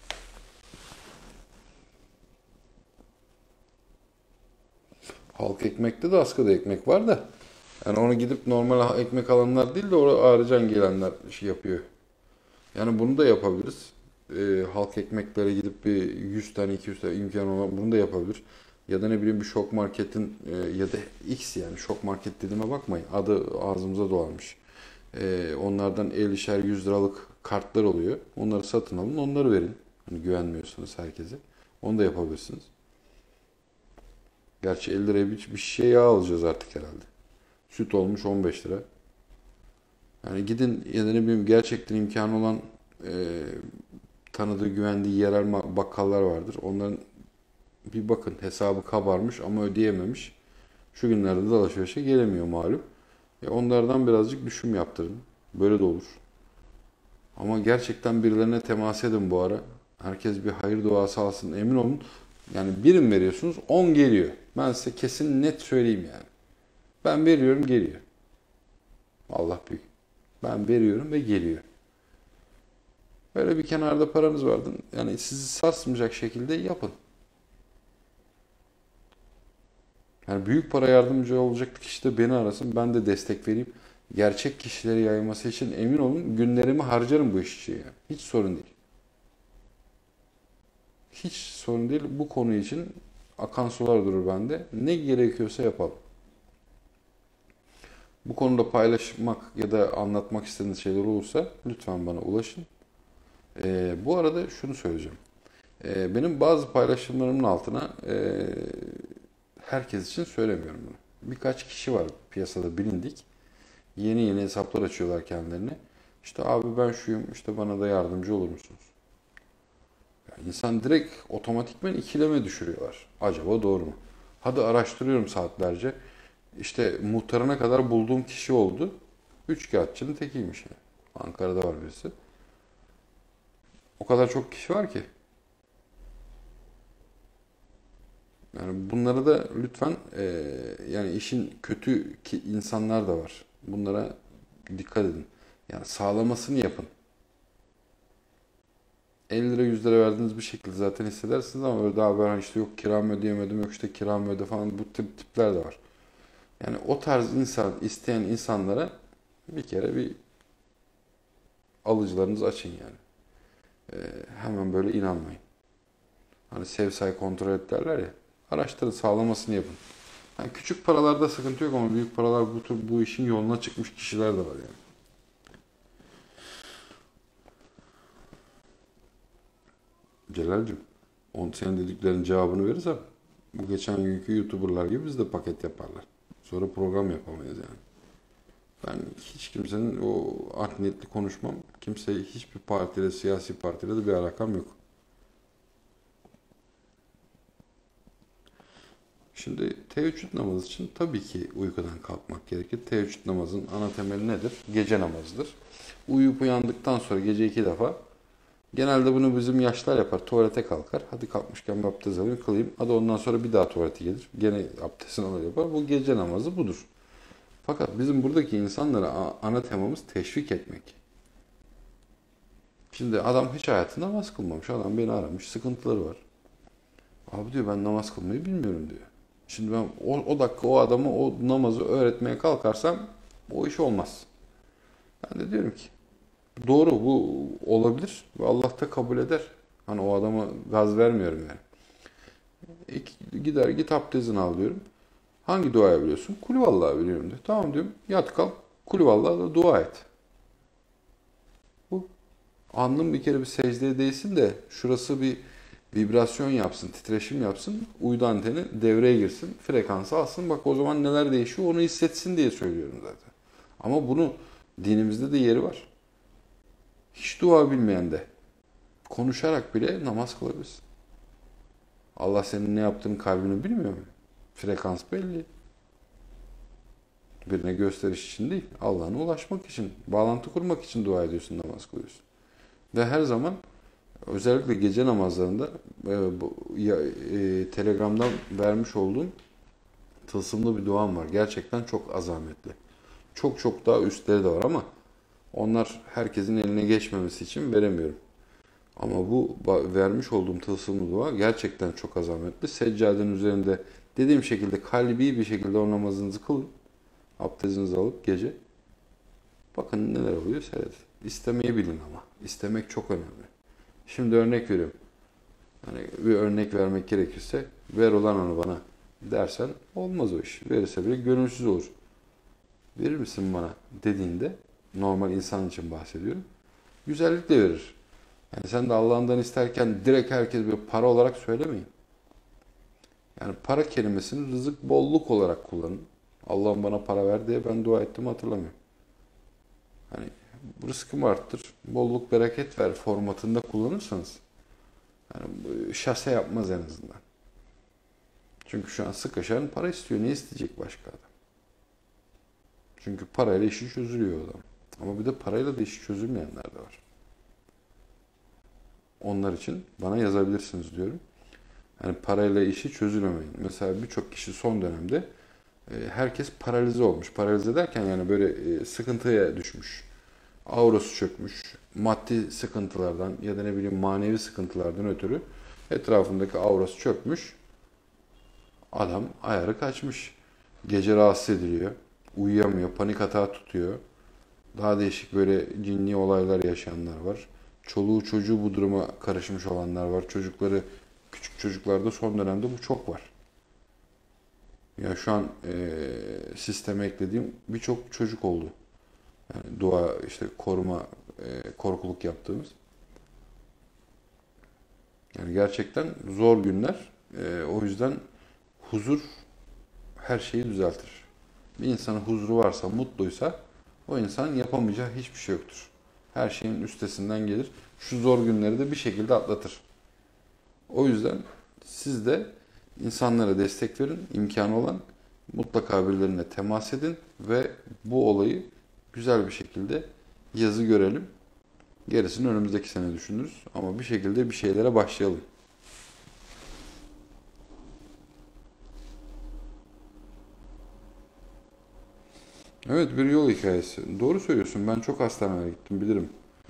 Halk ekmekte de askıda ekmek var da. Yani onu gidip normal ekmek alanlar değil de oraya ağrıcan gelenler şey yapıyor. Yani bunu da yapabiliriz. Ee, halk ekmeklere gidip bir yüz tane iki yüz tane imkan olan bunu da yapabilir. Ya da ne bileyim bir şok marketin e, ya da X yani şok market dediğime bakmayın. Adı ağzımıza dolanmış. Ee, onlardan ellişer yüz liralık kartlar oluyor. Onları satın alın, onları verin. Hani güvenmiyorsanız herkese. Onu da yapabilirsiniz. Gerçi elli liraya bir, bir şişe yağ alacağız artık herhalde. Süt olmuş on beş lira. Yani gidin ya da ne bileyim gerçekten imkanı olan e, tanıdığı, güvendiği yerel bakkallar vardır. Onların bir bakın hesabı kabarmış ama ödeyememiş. Şu günlerde de alışverişe gelemiyor malum. E onlardan birazcık düşüm yaptırın. Böyle de olur. Ama gerçekten birilerine temas edin bu ara. Herkes bir hayır duası alsın. Emin olun. Yani birim veriyorsunuz on geliyor. Ben size kesin net söyleyeyim yani. Ben veriyorum geliyor. Allah büyük. Ben veriyorum ve geliyor. Böyle bir kenarda paranız vardı. Yani sizi sarsmayacak şekilde yapın. Yani büyük para yardımcı olacak kişi de beni arasın. Ben de destek vereyim. Gerçek kişileri yayması için emin olun günlerimi harcarım bu iş için yani. Hiç sorun değil. Hiç sorun değil. Bu konu için akan sular durur bende. Ne gerekiyorsa yapalım. Bu konuda paylaşmak ya da anlatmak istediğiniz şeyler olursa lütfen bana ulaşın. Ee, bu arada şunu söyleyeceğim. Ee, benim bazı paylaşımlarımın altına e, herkes için söylemiyorum bunu. Birkaç kişi var piyasada bilindik. Yeni yeni hesaplar açıyorlar kendilerine. İşte abi ben şuyum, işte bana da yardımcı olur musunuz? Yani insan direkt otomatikmen ikileme düşürüyorlar. Acaba doğru mu? Hadi araştırıyorum saatlerce. İşte muhtarına kadar bulduğum kişi oldu. Üç kağıtçının tekiymiş yani. Ankara'da var birisi. O kadar çok kişi var ki. Yani bunlara da lütfen eee, yani işin kötü ki insanlar da var. Bunlara dikkat edin. Yani sağlamasını yapın. elli lira yüz lira verdiğiniz bir şekilde zaten hissedersiniz ama öyle daha ben işte yok kiramı ödeyemedim yok işte kiramı öde falan bu tip tipler de var. Yani o tarz insan isteyen insanlara bir kere bir alıcılarınızı açın yani. Ee, hemen böyle inanmayın. Hani sev say kontrol et derler ya. Araştırın sağlamasını yapın. Yani küçük paralarda sıkıntı yok ama büyük paralar bu tür bu işin yoluna çıkmış kişiler de var yani. Celal'cim, on senin dediklerinin cevabını verirsem bu geçen günkü YouTuber'lar gibi biz de paket yaparlar. Sonra program yapamayız yani. Ben hiç kimsenin o art niyetli konuşmam. Kimseye hiçbir partiyle, siyasi partiyle de bir alakam yok. Şimdi teheccüd namazı için tabii ki uykudan kalkmak gerekir. Teheccüd namazın ana temeli nedir? Gece namazıdır. Uyuyup uyandıktan sonra gece iki defa genelde bunu bizim yaşlar yapar. Tuvalete kalkar. Hadi kalkmışken bir abdest alayım kılayım. Hadi ondan sonra bir daha tuvalete gelir. Gene abdestini alır yapar. Bu gece namazı budur. Fakat bizim buradaki insanlara ana temamız teşvik etmek. Şimdi adam hiç hayatında namaz kılmamış. Adam beni aramış. Sıkıntıları var. Abi diyor ben namaz kılmayı bilmiyorum diyor. Şimdi ben o, o dakika o adama o namazı öğretmeye kalkarsam o iş olmaz. Ben de diyorum ki doğru bu olabilir ve Allah da kabul eder. Hani o adama gaz vermiyorum yani. İki- gider git abdestini al diyorum. Hangi duayı biliyorsun? Kulüvallahi biliyorum diyor. Tamam diyorum. Yat kalk. Kulüvallahi da dua et. Alnın bir kere bir secdeye değsin de şurası bir vibrasyon yapsın, titreşim yapsın. Uydu anteni devreye girsin, frekansı alsın. Bak o zaman neler değişiyor onu hissetsin diye söylüyorum zaten. Ama bunu dinimizde de yeri var. Hiç dua bilmeyen de konuşarak bile namaz kılabilirsin. Allah senin ne yaptığını kalbini bilmiyor mu? Frekans belli. Birine gösteriş için değil, Allah'ına ulaşmak için, bağlantı kurmak için dua ediyorsun, namaz kılıyorsun. Ve her zaman özellikle gece namazlarında e, bu, ya, e, Telegram'dan vermiş olduğum tılsımlı bir duam var. Gerçekten çok azametli. Çok çok daha üstleri de var ama onlar herkesin eline geçmemesi için veremiyorum. Ama bu vermiş olduğum tılsımlı dua gerçekten çok azametli. Seccadenin üzerinde dediğim şekilde kalbi bir şekilde o namazınızı kılın. Abdestinizi alıp gece. Bakın neler oluyor seyredin. İstemeyi bilin ama. İstemek çok önemli. Şimdi örnek veriyorum. Hani bir örnek vermek gerekirse ver olan onu bana dersen olmaz o iş. Verirse bile gönülsüz olur. Verir misin bana dediğinde normal insan için bahsediyorum. Güzellikle verir. Yani sen de Allah'ından isterken direkt herkes bir para olarak söylemeyin. Yani para kelimesini rızık bolluk olarak kullanın. Allah'ım bana para ver diye ben dua ettim hatırlamıyorum. Hani rızkımı arttır, bolluk bereket ver formatında kullanırsanız yani şase yapmaz en azından. Çünkü şu an sıkışan para istiyor. Ne isteyecek başka adam? Çünkü parayla işi çözülüyor adam. Ama bir de parayla da işi çözülmeyenler de var. Onlar için bana yazabilirsiniz diyorum. Yani parayla işi çözülemeyin. Mesela birçok kişi son dönemde herkes paralize olmuş. Paralize derken yani böyle sıkıntıya düşmüş. Aurası çökmüş. Maddi sıkıntılardan ya da ne bileyim manevi sıkıntılardan ötürü etrafındaki aurası çökmüş. Adam ayarı kaçmış. Gece rahatsız ediliyor. Uyuyamıyor. Panik atağı tutuyor. Daha değişik böyle cinli olaylar yaşayanlar var. Çoluğu çocuğu bu duruma karışmış olanlar var. Çocukları, küçük çocuklarda son dönemde bu çok var. Ya şu an e, sisteme eklediğim birçok çocuk oldu. Yani dua işte koruma, e, korkuluk yaptığımız. Yani gerçekten zor günler. E, o yüzden huzur her şeyi düzeltir. Bir insanın huzuru varsa, mutluysa o insan yapamayacağı hiçbir şey yoktur. Her şeyin üstesinden gelir. Şu zor günleri de bir şekilde atlatır. O yüzden siz de insanlara destek verin, imkanı olan mutlaka birilerine temas edin ve bu olayı güzel bir şekilde yazı görelim. Gerisini önümüzdeki sene düşünürüz ama bir şekilde bir şeylere başlayalım. Evet bir yol hikayesi. Doğru söylüyorsun. Ben çok hastanelere gittim bilirim.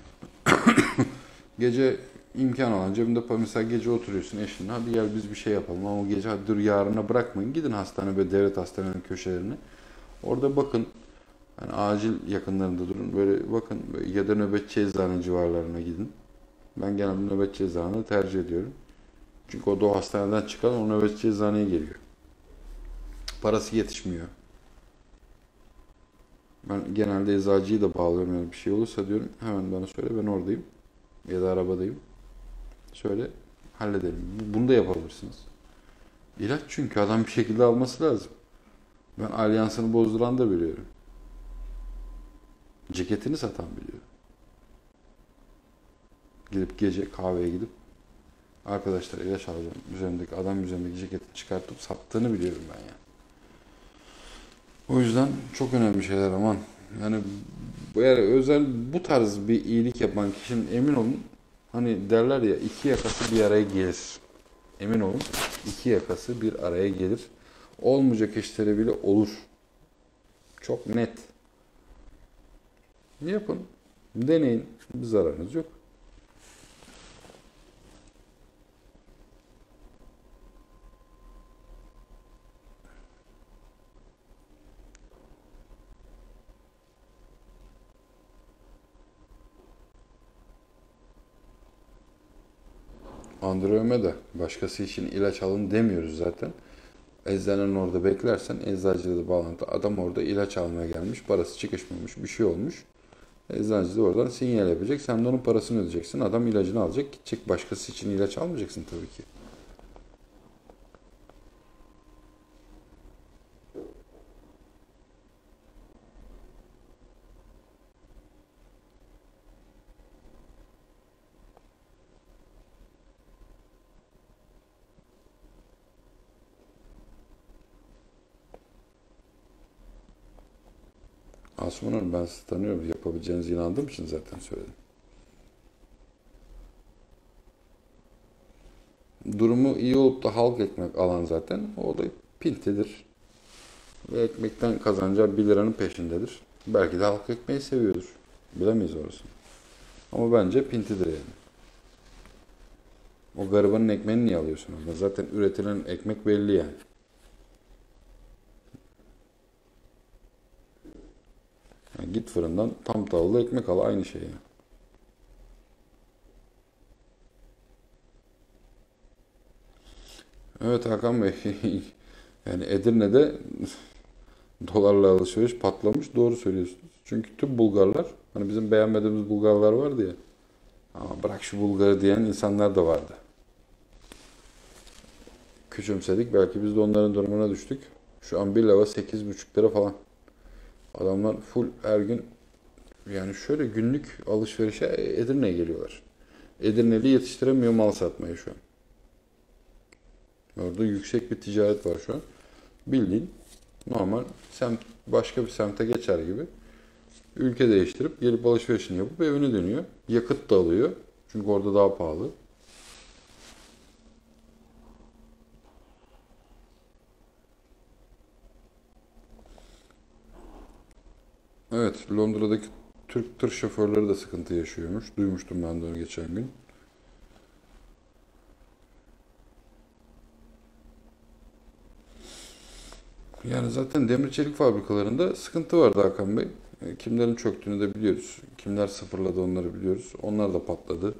Gece imkan olan cebinde para mesela gece oturuyorsun eşinle hadi gel biz bir şey yapalım ama o gece hadi dur yarına bırakmayın. Gidin hastane ve devlet hastanelerinin köşelerine. Orada bakın yani acil yakınlarında durun. Böyle bakın ya da nöbetçi eczane civarlarına gidin. Ben genelde nöbetçi eczaneyi tercih ediyorum. Çünkü o da o hastaneden çıkan o nöbetçi eczaneye geliyor. Parası yetişmiyor. Ben genelde eczacıyı da bağlıyorum yani bir şey olursa diyorum hemen bana söyle ben oradayım. Ya da arabadayım. Söyle halledelim. Bunu da yapabilirsiniz. İlaç çünkü adam bir şekilde alması lazım. Ben alyansını bozduran da biliyorum. Ceketini satan biliyor. Gidip gece kahveye gidip arkadaşlar ilaç alacağım. Üzerindeki adam üzerindeki ceketi çıkartıp sattığını biliyorum ben ya. O yüzden çok önemli şeyler aman. Yani eğer özel bu tarz bir iyilik yapan kişinin emin olun hani derler ya iki yakası bir araya gelir. Emin olun iki yakası bir araya gelir. Olmayacak işleri bile olur. Çok net. Yapın. Deneyin. Bir zararınız yok. Andromeda. Başkası için ilaç alın demiyoruz zaten. Eczanenin orada beklersen eczacıyla da bağlantı. Adam orada ilaç almaya gelmiş. Parası çıkışmamış. Bir şey olmuş. Eczacı da oradan sinyal yapacak. Sen de onun parasını ödeyeceksin. Adam ilacını alacak, gidecek. Başkası için ilaç almayacaksın tabii ki. Asuman Hanım, ben sizi tanıyorum. Yapabileceğinize inandığım için zaten söyledim. Durumu iyi olup da halk ekmek alan zaten o da pintidir. Ve ekmekten kazanacağı bir liranın peşindedir. Belki de halk ekmeği seviyordur. Bilemeyiz orasını. Ama bence pintidir yani. O garibanın ekmeğini niye alıyorsun orada? Zaten üretilen ekmek belli yani. Yani git fırından tam tahıllı ekmek al, aynı şey yani. Evet Hakan Bey, yani Edirne'de dolarla alışveriş patlamış, doğru söylüyorsunuz. Çünkü tüm Bulgarlar, hani bizim beğenmediğimiz Bulgarlar vardı ya, ama bırak şu Bulgarı diyen insanlar da vardı. Küçümsedik, belki biz de onların durumuna düştük. Şu an bir lava sekiz buçuk lira falan. Adamlar full her gün, yani şöyle günlük alışverişe Edirne'ye geliyorlar. Edirne'li yetiştiremiyor mal satmayı şu an. Orada yüksek bir ticaret var şu an. Bildiğin normal semt, başka bir semte geçer gibi ülke değiştirip gelip alışverişini yapıp evine dönüyor. Yakıt da alıyor. Çünkü orada daha pahalı. Evet, Londra'daki Türk tır şoförleri de sıkıntı yaşıyormuş. Duymuştum ben de onu geçen gün. Yani zaten demir çelik fabrikalarında sıkıntı vardı Hakan Bey. E, Kimlerin çöktüğünü de biliyoruz. Kimler sıfırladı onları biliyoruz. Onlar da patladı.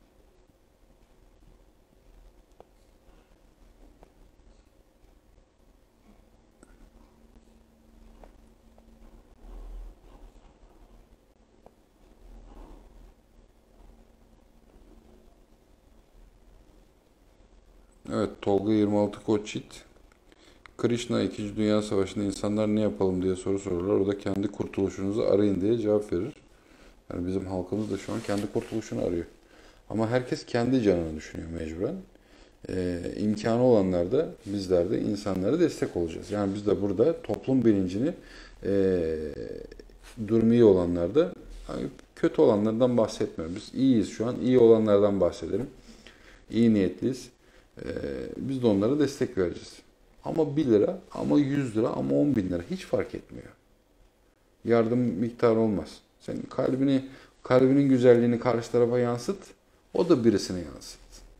Evet, Tolga yirmi altı Koçyiğit. Krishna ikinci. Dünya Savaşı'nda insanlar ne yapalım diye soru sorarlar. O da kendi kurtuluşunuzu arayın diye cevap verir. Yani bizim halkımız da şu an kendi kurtuluşunu arıyor. Ama herkes kendi canını düşünüyor mecburen. Ee, imkanı olanlar da bizler de insanlara destek olacağız. Yani biz de burada toplum bilincini e, durumu iyi olanlar da, hani kötü olanlardan bahsetmiyorum. Biz iyiyiz şu an. İyi olanlardan bahsedelim. İyi niyetliyiz. Ee, biz de onlara destek vereceğiz. Ama bir lira, ama yüz lira, ama on bin lira hiç fark etmiyor. Yardım miktarı olmaz. Sen kalbini, kalbinin güzelliğini karşı tarafa yansıt, o da birisine yansıt.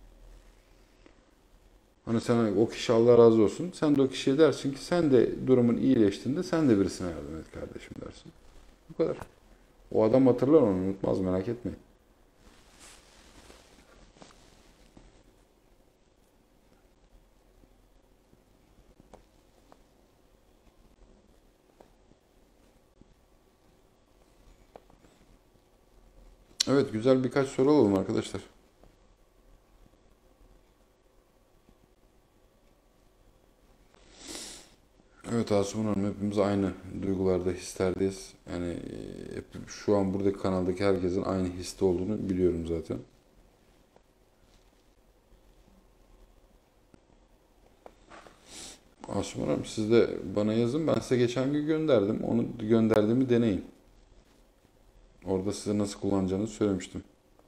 Hani sana o kişi Allah razı olsun, sen de o kişiye dersin ki sen de durumun iyileştiğinde sen de birisine yardım et kardeşim dersin. Bu kadar. O adam hatırlar onu, unutmaz, merak etmeyin. Evet, güzel birkaç soru alalım arkadaşlar. Evet Asuman Hanım, hepimiz aynı duygularda, hislerdeyiz. Yani e, hep, şu an buradaki kanaldaki herkesin aynı histe olduğunu biliyorum zaten. Asuman Hanım, siz de bana yazın. Ben size geçen gün gönderdim. Onu gönderdiğimi deneyin. Orada size nasıl kullanacağınızı söylemiştim.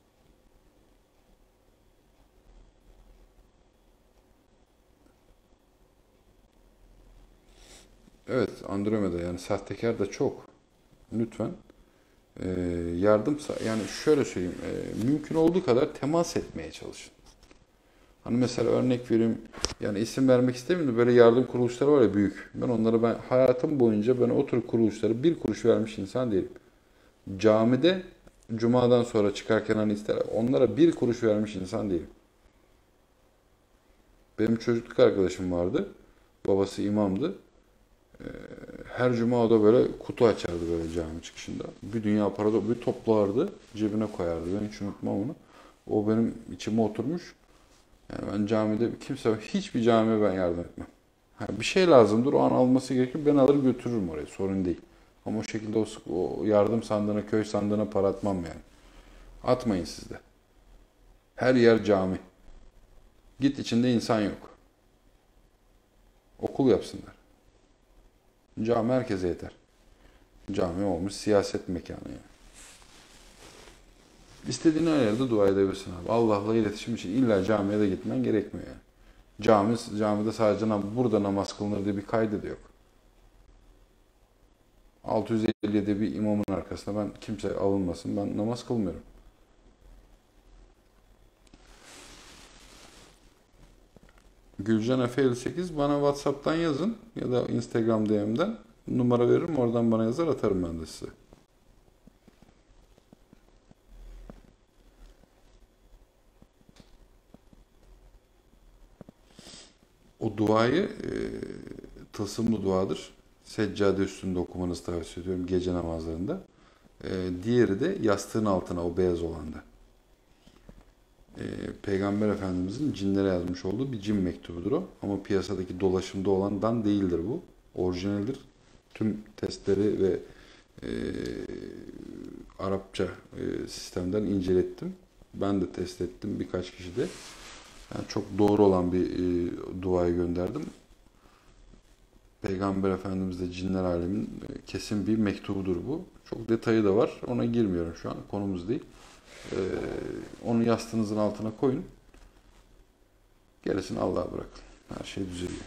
Evet, Andromeda, yani sahtekar da çok. Lütfen e, yardım, yani şöyle söyleyeyim, e, mümkün olduğu kadar temas etmeye çalışın. Hani mesela örnek vereyim, yani isim vermek istemiyorum da böyle yardım kuruluşları var ya, büyük. Ben onlara, ben hayatım boyunca ben o tür kuruluşlara bir kuruş vermiş insan değilim. Camide cumadan sonra çıkarken hani ister, onlara bir kuruş vermiş insan değilim. Benim çocukluk arkadaşım vardı. Babası imamdı. Her cuma o da böyle kutu açardı böyle cami çıkışında. Bir dünya para da bir toplardı, cebine koyardı. Ben hiç unutmam onu. O benim içime oturmuş. Yani ben camide kimse, hiçbir camiye ben yardım etmem. Ha, bir şey lazımdır, o an alması gerekir. Ben alır götürürüm oraya, sorun değil. Ama o şekilde o, o yardım sandığına, köy sandığına para atmam yani. Atmayın siz de. Her yer cami. Git, içinde insan yok. Okul yapsınlar. Cami herkese yeter. Cami olmuş siyaset mekanı yani. İstediğin her yerde dua edebilirsin abi. Allah'la iletişim için illa camiye de gitmen gerekmiyor yani. Cami, camide sadece nam- burada namaz kılınır diye bir kaydı da yok. altı yüz elli yedi bir imamın arkasında ben, kimse alınmasın, ben namaz kılmıyorum. Gülcan Efe elli sekiz, bana WhatsApp'tan yazın ya da Instagram D M'den numara veririm, oradan bana yazar, atarım ben de size. O duayı e, tılsımlı duadır. Seccade üstünde okumanızı tavsiye ediyorum gece namazlarında. E, diğeri de yastığın altına, o beyaz olanda. E, Peygamber Efendimizin cinlere yazmış olduğu bir cin mektubudur o. Ama piyasadaki dolaşımda olandan değildir bu. Orijinaldir. Tüm testleri ve e, Arapça e, sistemden incelettim. Ben de test ettim, birkaç kişi de. Yani çok doğru olan bir e, duayı gönderdim. Peygamber Efendimiz de cinler alemin e, kesin bir mektubudur bu. Çok detayı da var. Ona girmiyorum şu an. Konumuz değil. E, onu yastığınızın altına koyun. Gerisini Allah'a bırakın. Her şey düzeliyor.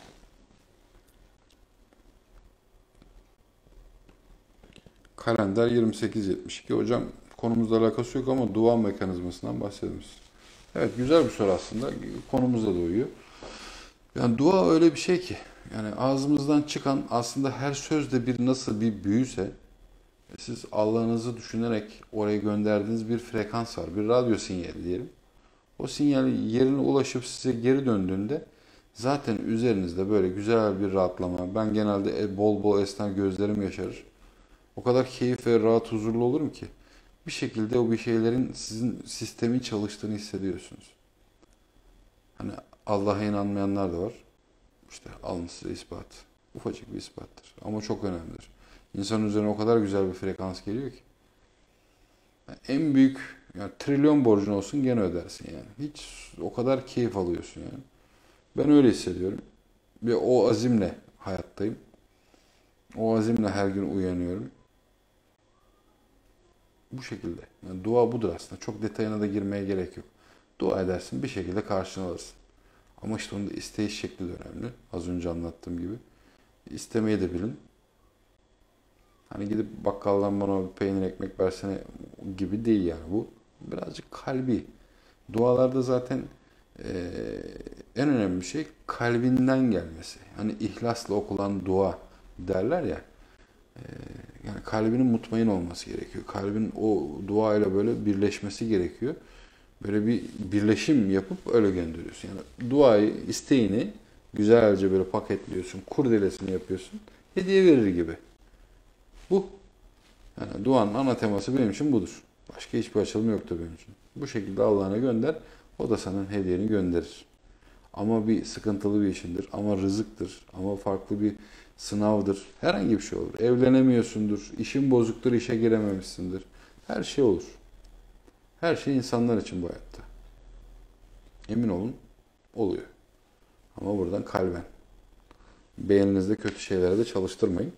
Kalender yirmi sekiz yetmiş iki. Hocam konumuzla alakası yok ama dua mekanizmasından bahsediniz. Evet, güzel bir soru aslında. Konumuzla da uyuyor. Yani dua öyle bir şey ki, yani ağzımızdan çıkan aslında her sözde bir, nasıl bir büyüse, siz Allah'ınızı düşünerek oraya gönderdiğiniz bir frekans var, bir radyo sinyali diyelim. O sinyal yerine ulaşıp size geri döndüğünde zaten üzerinizde böyle güzel bir rahatlama. Ben genelde e, bol bol esner, gözlerim yaşarır. O kadar keyif ve rahat, huzurlu olurum ki bir şekilde o bir şeylerin, sizin sistemin çalıştığını hissediyorsunuz. Hani Allah'a inanmayanlar da var. İşte alın size ispat. Ufacık bir ispattır. Ama çok önemlidir. İnsanın üzerine o kadar güzel bir frekans geliyor ki. Yani en büyük, yani trilyon borcun olsun gene ödersin yani. Hiç, o kadar keyif alıyorsun yani. Ben öyle hissediyorum. Ve o azimle hayattayım. O azimle her gün uyanıyorum. Bu şekilde. Yani dua budur aslında. Çok detayına da girmeye gerek yok. Dua edersin, bir şekilde karşına alırsın. Ama işte onun da isteyiş şekli de önemli. Az önce anlattığım gibi. İstemeyi de bilin. Hani gidip bakkaldan bana bir peynir ekmek versene gibi değil yani bu. Birazcık kalbi. Dualarda zaten eee, en önemli şey kalbinden gelmesi. Hani ihlasla okulan dua derler ya. eee, Yani kalbinin mutmain olması gerekiyor. Kalbin o duayla böyle birleşmesi gerekiyor. Böyle bir birleşim yapıp öyle gönderiyorsun. Yani duayı, isteğini güzelce böyle paketliyorsun, kurdelesini yapıyorsun, hediye verir gibi. Bu. Yani duanın ana teması benim için budur. Başka hiçbir açılımı yoktur benim için. Bu şekilde Allah'ına gönder, o da sana hediyeni gönderir. Ama bir sıkıntılı bir işindir, ama rızıktır, ama farklı bir sınavdır. Herhangi bir şey olur. Evlenemiyorsundur, işin bozuktur, işe girememişsindir. Her şey olur. Her şey insanlar için bu hayatta. Emin olun, oluyor. Ama buradan kalben. Beyninizde kötü şeylere de çalıştırmayın.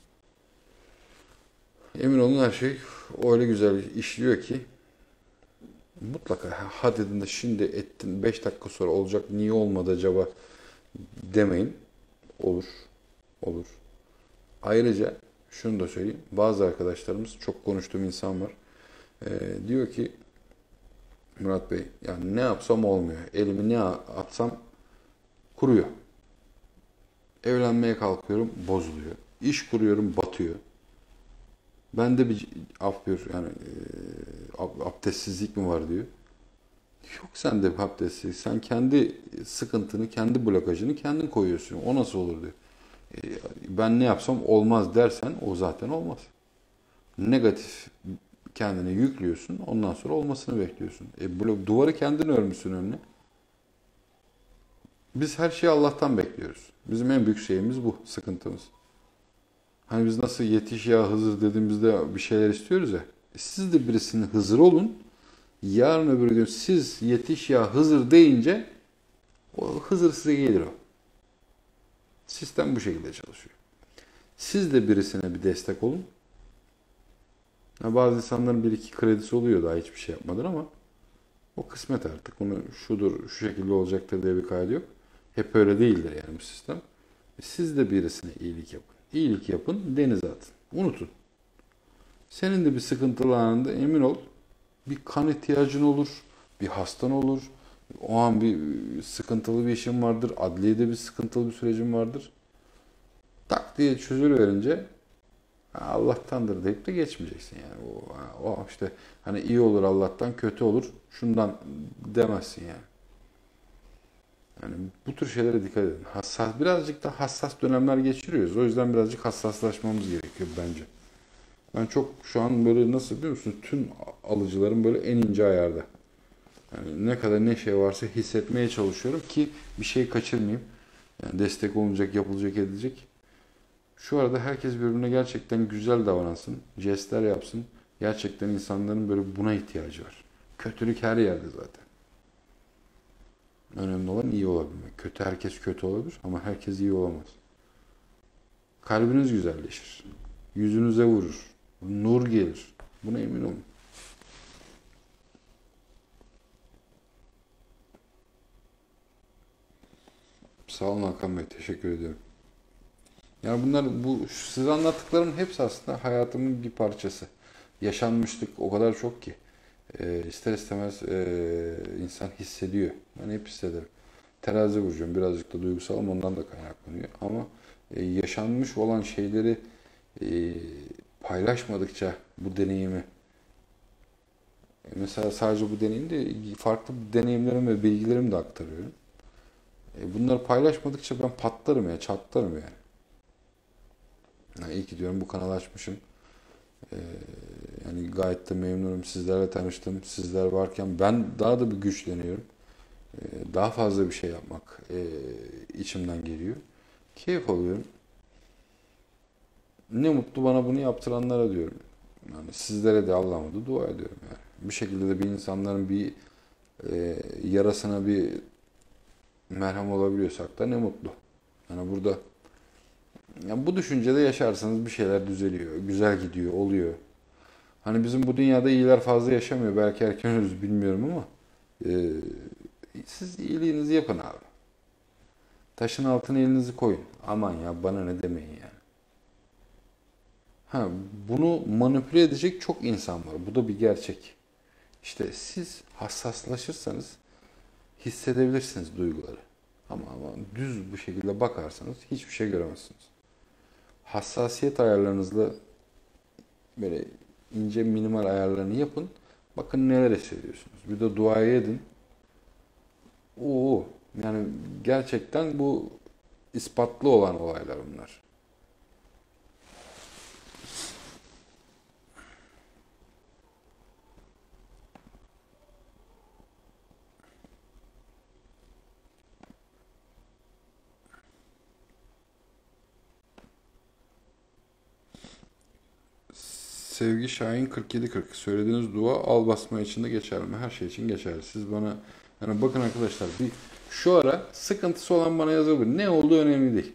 Emin olun, her şey öyle güzel işliyor ki mutlaka ha dedin de şimdi ettin, beş dakika sonra olacak, niye olmadı acaba demeyin. Olur. Olur. Ayrıca şunu da söyleyeyim. Bazı arkadaşlarımız, çok konuştuğum insan var. Ee, diyor ki Murat Bey, yani ne yapsam olmuyor. Elimi ne atsam kuruyor. Evlenmeye kalkıyorum, bozuluyor. İş kuruyorum, batıyor. Bende bir af buyur, yani e, abdestsizlik mi var diyor. Yok sende bir abdestsizlik. Sen kendi sıkıntını, kendi blokajını kendin koyuyorsun. O nasıl olur diyor. E, ben ne yapsam olmaz dersen o zaten olmaz. Negatif kendine yüklüyorsun. Ondan sonra olmasını bekliyorsun. E, blok, duvarı kendin örmüşsün önüne. Biz her şeyi Allah'tan bekliyoruz. Bizim en büyük şeyimiz bu, sıkıntımız. Hani biz nasıl yetiş ya Hızır dediğimizde bir şeyler istiyoruz ya. E, siz de birisinin Hızır olun. Yarın öbür gün siz yetiş ya Hızır deyince o Hızır size gelir o. Sistem bu şekilde çalışıyor. Siz de birisine bir destek olun. Ya bazı insanların bir iki kredisi oluyor daha hiçbir şey yapmadan ama o kısmet artık. Bunu şudur, şu şekilde olacaktır diye bir kaydı yok. Hep öyle değildir yani bu sistem. E, Siz de birisine iyilik yapın. İyilik yapın, denize atın. Unutun. Senin de bir sıkıntılı anında emin ol bir kan ihtiyacın olur, bir hastan olur. O an bir sıkıntılı bir işin vardır, adliyede bir sıkıntılı bir sürecin vardır. Tak diye çözülüverince Allah'tandır deyip de geçmeyeceksin yani. O, o işte hani iyi olur Allah'tan, kötü olur şundan demezsin yani. Yani bu tür şeylere dikkat edin. Hassas, birazcık da hassas dönemler geçiriyoruz. O yüzden birazcık hassaslaşmamız gerekiyor bence. Ben çok şu an böyle nasıl biliyor musun? Tüm alıcılarım böyle en ince ayarda. Yani ne kadar ne şey varsa hissetmeye çalışıyorum ki bir şey kaçırmayayım. Yani destek olunacak, yapılacak, edilecek. Şu arada herkes birbirine gerçekten güzel davransın, jestler yapsın. Gerçekten insanların böyle buna ihtiyacı var. Kötülük her yerde zaten. Önemli olan iyi olabilmek. Kötü herkes kötü olabilir ama herkes iyi olamaz. Kalbiniz güzelleşir. Yüzünüze vurur. Nur gelir. Buna emin olun. Sağ olun Hakan Bey. Teşekkür ediyorum. Yani bunlar bu size anlattıklarımın hepsi aslında hayatımın bir parçası. Yaşanmışlık o kadar çok ki. E, ister istemez e, insan hissediyor. Ben hep hissederim. Terazi burcuyum. Birazcık da duygusalım ondan da kaynaklanıyor. Ama e, yaşanmış olan şeyleri e, paylaşmadıkça bu deneyimi e, mesela sadece bu deneyim de farklı deneyimlerimi ve bilgilerimi de aktarıyorum. E, bunları paylaşmadıkça ben patlarım ya, çatlarım yani. Yani iyi ki diyorum bu kanalı açmışım. Ee, yani gayet de memnunum. Sizlerle tanıştım. Sizler varken ben daha da bir güçleniyorum. Ee, daha fazla bir şey yapmak e, içimden geliyor. Keyif alıyorum. Ne mutlu bana bunu yaptıranlara diyorum. Yani sizlere de Allah'ıma da dua ediyorum yani. Bir şekilde de bir insanların bir e, yarasına bir merhem olabiliyorsak da ne mutlu. Yani burada ya bu düşüncede yaşarsanız bir şeyler düzeliyor, güzel gidiyor, oluyor. Hani bizim bu dünyada iyiler fazla yaşamıyor. Belki erken ölürüz bilmiyorum ama e, siz iyiliğinizi yapın abi. Taşın altına elinizi koyun. Aman ya bana ne demeyin yani. Ha, bunu manipüle edecek çok insan var. Bu da bir gerçek. İşte siz hassaslaşırsanız hissedebilirsiniz duyguları. Ama, ama düz bu şekilde bakarsanız hiçbir şey göremezsiniz. Hassasiyet ayarlarınızla böyle ince minimal ayarlarını yapın. Bakın neler hissediyorsunuz. Bir de duaya edin. Oo, yani gerçekten bu ispatlı olan olaylar bunlar. Sevgi Şahin kırk yedi kırk. Söylediğiniz dua al basma için de geçerli mi? Her şey için geçerli. Siz bana yani bakın arkadaşlar bir şu ara sıkıntısı olan bana yazabilir. Ne olduğu önemli değil.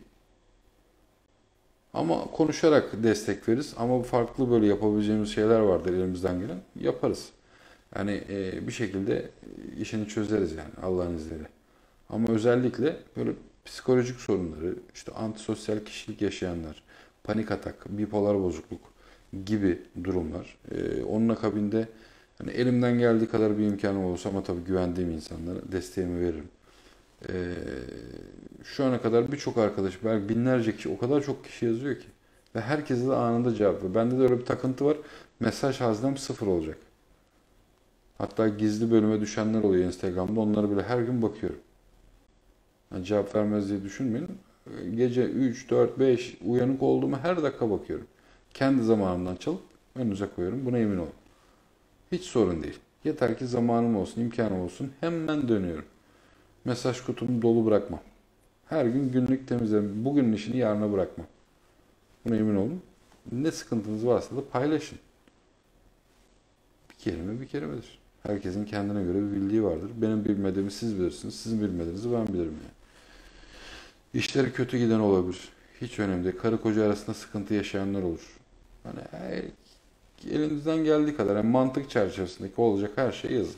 Ama konuşarak destek veririz. Ama farklı böyle yapabileceğimiz şeyler vardır elimizden gelen. Yaparız. Yani e, bir şekilde işini çözeriz yani Allah'ın izniyle. Ama özellikle böyle psikolojik sorunları, işte antisosyal kişilik yaşayanlar, panik atak, bipolar bozukluk gibi durumlar. Ee, onun akabinde hani elimden geldiği kadar bir imkanım olursa ama tabii güvendiğim insanlara desteğimi veririm. Ee, şu ana kadar birçok arkadaş, belki binlerce kişi, o kadar çok kişi yazıyor ki. Ve herkese de anında cevap veriyor. Bende de öyle bir takıntı var. Mesaj haznem sıfır olacak. Hatta gizli bölüme düşenler oluyor Instagram'da. Onlara bile her gün bakıyorum. Yani cevap vermez diye düşünmeyin. Gece üç, dört, beş uyanık olduğumu her dakika bakıyorum. Kendi zamanımdan çalıp önünüze koyuyorum. Buna emin olun. Hiç sorun değil. Yeter ki zamanım olsun, imkanım olsun. Hemen dönüyorum. Mesaj kutumu dolu bırakmam. Her gün günlük temizleme. Bugünün işini yarına bırakmam. Buna emin olun. Ne sıkıntınız varsa da paylaşın. Bir kelime bir kelimedir. Herkesin kendine göre bir bildiği vardır. Benim bilmediğimi siz bilirsiniz. Sizin bilmediğinizi ben bilirim yani. İşleri kötü giden olabilir. Hiç önemli değil. Karı koca arasında sıkıntı yaşayanlar olur. Hani e, elinizden geldiği kadar yani mantık çerçevesindeki olacak her şeyi yazın.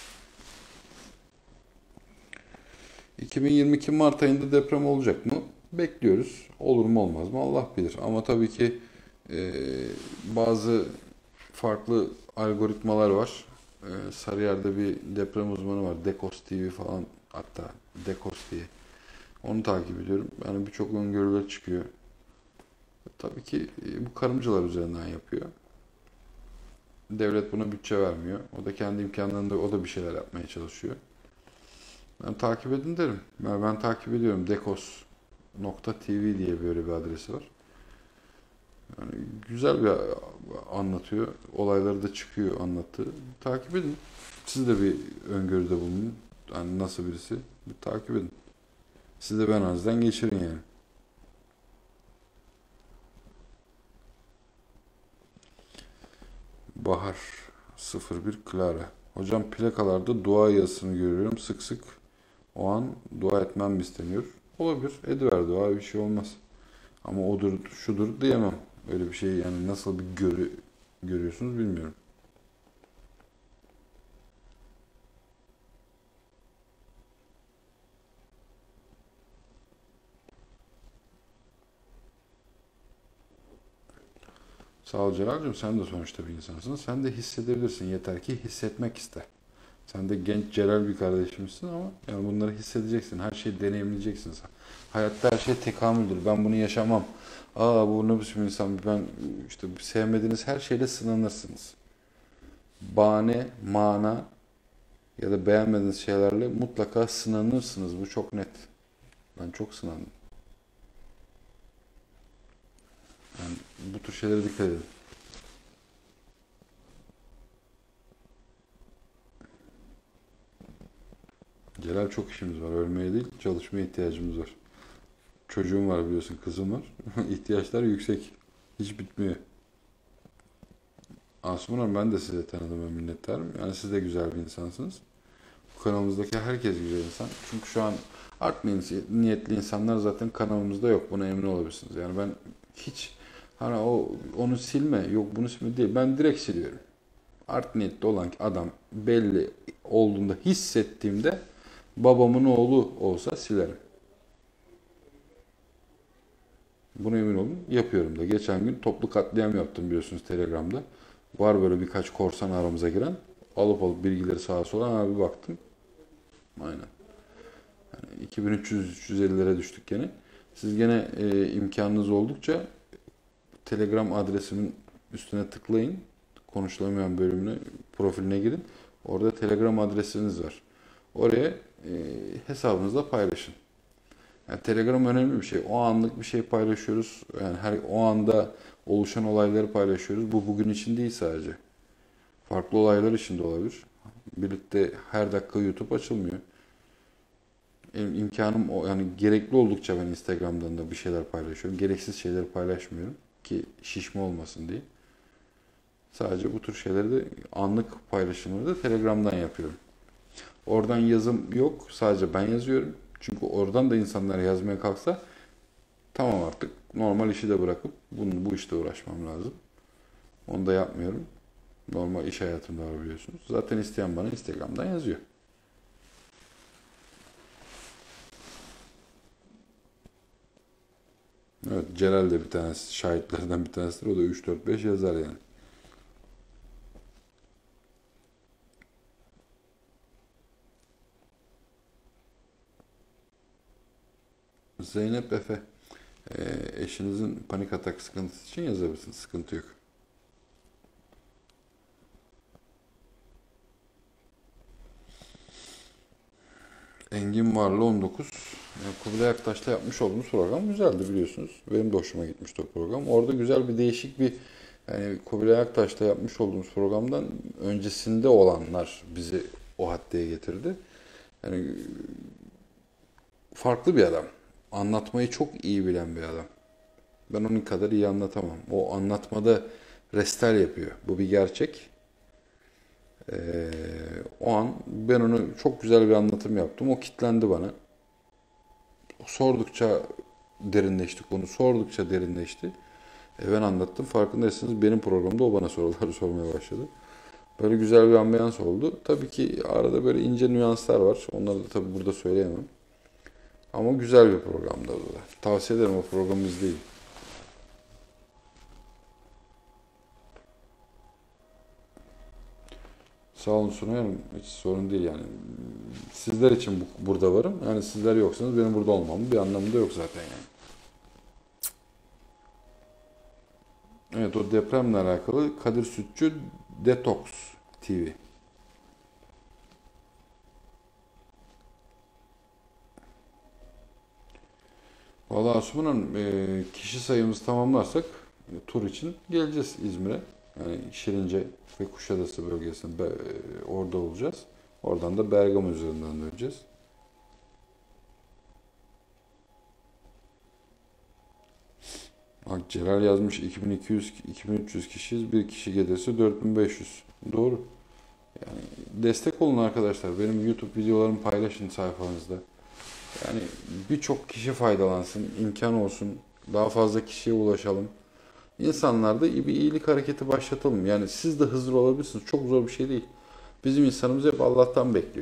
iki bin yirmi iki Mart ayında deprem olacak mı? Bekliyoruz. Olur mu olmaz mı Allah bilir. Ama tabii ki e, bazı farklı algoritmalar var. E, Sarıyer'de bir deprem uzmanı var. Dekos T V falan, hatta Dekos diye. Onu takip ediyorum. Yani birçok öngörüler çıkıyor. Tabii ki e, bu karımcılar üzerinden yapıyor. Devlet buna bütçe vermiyor. O da kendi imkanlarında o da bir şeyler yapmaya çalışıyor. Ben takip edin derim. Ben, ben takip ediyorum. dekos nokta tv diye böyle bir adresi var. Yani güzel bir anlatıyor. Olayları da çıkıyor anlattığı. Takip edin. Siz de bir öngörüde bulunun. Yani nasıl birisi? Bir takip edin. Siz de ben azdan geçirin yani. Bahar sıfır bir Clara. Hocam plakalarda dua yazısını görüyorum sık sık. O an dua etmem mi isteniyor? Olabilir. Ediver dua, bir şey olmaz. Ama odur, şudur diyemem. Öyle bir şey yani nasıl bir görü görüyorsunuz bilmiyorum. Sağ ol Celal'cığım, sen de sonuçta bir insansın. Sen de hissedebilirsin. Yeter ki hissetmek iste. Sen de genç Celal bir kardeşimsin ama yani bunları hissedeceksin. Her şeyi deneyimleyeceksin sen. Hayatta her şey tekamüldür. Ben bunu yaşamam. Aa bu ne biçim insan. Ben işte sevmediğiniz her şeyle sınanırsınız. Bahane, mana ya da beğenmediğiniz şeylerle mutlaka sınanırsınız. Bu çok net. Ben çok sınandım. Yani bu tür şeylere dikkat edin. Celal, çok işimiz var. Ölmeye değil, çalışmaya ihtiyacımız var. Çocuğum var biliyorsun, kızım var. İhtiyaçlar yüksek. Hiç bitmiyor. Asuman Hanım, ben de size tanıdığıma minnettarım. Yani siz de güzel bir insansınız. Bu kanalımızdaki herkes güzel insan. Çünkü şu an art niyetli insanlar zaten kanalımızda yok. Buna emin olabilirsiniz. Yani ben hiç hani o onu silme, yok bunu silme değil. Ben direkt siliyorum. Art niyetli olan adam belli olduğunda, hissettiğimde babamın oğlu olsa silerim. Buna emin olun. Yapıyorum da. Geçen gün toplu katliam yaptım biliyorsunuz Telegram'da. Var böyle birkaç korsan aramıza giren. Alıp alıp bilgileri sağa sola abi baktım. Aynen. Yani iki bin üç yüz üç yüz ellilere düştük gene. Siz gene e, imkanınız oldukça Telegram adresimin üstüne tıklayın. Konuşulamayan bölümüne, profiline girin. Orada Telegram adresiniz var. Oraya e, hesabınızla paylaşın. Yani Telegram önemli bir şey. O anlık bir şey paylaşıyoruz. Yani her o anda oluşan olayları paylaşıyoruz. Bu bugün için değil sadece. Farklı olaylar için de olabilir. Birlikte her dakika YouTube açılmıyor. Benim imkanım o, yani gerekli oldukça ben Instagram'dan da bir şeyler paylaşıyorum. Gereksiz şeyleri paylaşmıyorum ki şişme olmasın diye. Sadece bu tür şeyleri de anlık paylaşımları da Telegram'dan yapıyorum. Oradan yazım yok. Sadece ben yazıyorum. Çünkü oradan da insanlar yazmaya kalksa tamam, artık normal işi de bırakıp bunu, bu işte uğraşmam lazım. Onu da yapmıyorum. Normal iş hayatımda var biliyorsunuz. Zaten isteyen bana Instagram'dan yazıyor. Evet, Celal de bir tanesi, şahitlerden bir tanesidir. O da üç dört beş yazar yani. Zeynep Efe, e, eşinizin panik atak sıkıntısı için yazabilirsiniz. Sıkıntı yok. Engin Varlı on dokuz. Yani Kubilay Aktaş'la yapmış olduğumuz program güzeldi biliyorsunuz. Benim de hoşuma gitmişti o program. Orada güzel bir değişik bir yani Kubilay Aktaş'la yapmış olduğumuz programdan öncesinde olanlar bizi o haddeye getirdi. Yani farklı bir adam. Anlatmayı çok iyi bilen bir adam. Ben onun kadar iyi anlatamam. O anlatmada restel yapıyor. Bu bir gerçek. Ee, O an ben onu çok güzel bir anlatım yaptım. O kitlendi bana. Sordukça derinleşti konu. Sordukça derinleşti. E ben anlattım. Farkındaysanız benim programda o bana sorular sormaya başladı. Böyle güzel bir ambiyans oldu. Tabii ki arada böyle ince nüanslar var. Onları da tabii burada söyleyemem. Ama güzel bir programdı o da. Tavsiye ederim o programı izleyin. Sağ olun Sunay Hanım. Hiç sorun değil yani. Sizler için bu- burada varım. Yani sizler yoksanız benim burada olmamın bir anlamı da yok zaten yani. Evet o depremle alakalı Kadir Sütçü Detox T V. Vallahi Asuman Hanım, e, kişi sayımızı tamamlarsak e, tur için geleceğiz İzmir'e. Yani Şirince ve Kuşadası bölgesinde e, orada olacağız. Oradan da Bergama üzerinden döneceğiz. Bak Celal yazmış iki bin iki yüz iki bin üç yüz kişiyiz. Bir kişi gelirse dört bin beş yüz. Doğru. Yani destek olun arkadaşlar. Benim YouTube videolarımı paylaşın sayfanızda. Yani birçok kişi faydalansın, imkan olsun. Daha fazla kişiye ulaşalım. İnsanlarda bir iyilik hareketi başlatalım. Yani siz de hızlı olabilirsiniz. Çok zor bir şey değil. Bizim insanımız hep Allah'tan bekliyor.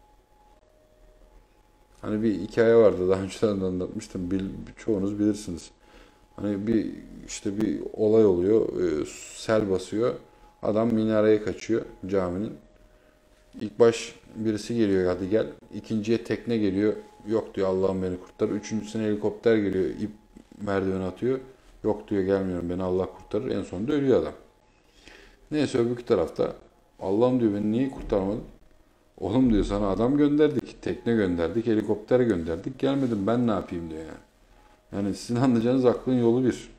Hani bir hikaye vardı daha önceden de anlatmıştım. Bil, çoğunuz bilirsiniz. Hani bir işte bir olay oluyor. e, Sel basıyor. Adam minareye kaçıyor caminin. İlk baş birisi geliyor hadi gel. İkinciye tekne geliyor. Yok diyor Allah'ım beni kurtar. Üçüncüsüne helikopter geliyor. İp merdiven atıyor. Yok diyor gelmiyorum beni Allah kurtarır. En sonunda ölüyor adam. Neyse öbür tarafta Allah'ım diyor beni niye kurtarmadın? Oğlum diyor sana adam gönderdik. Tekne gönderdik. Helikopter gönderdik. Gelmedim ben ne yapayım diyor yani. Yani sizin anlayacağınız aklın yolu bir.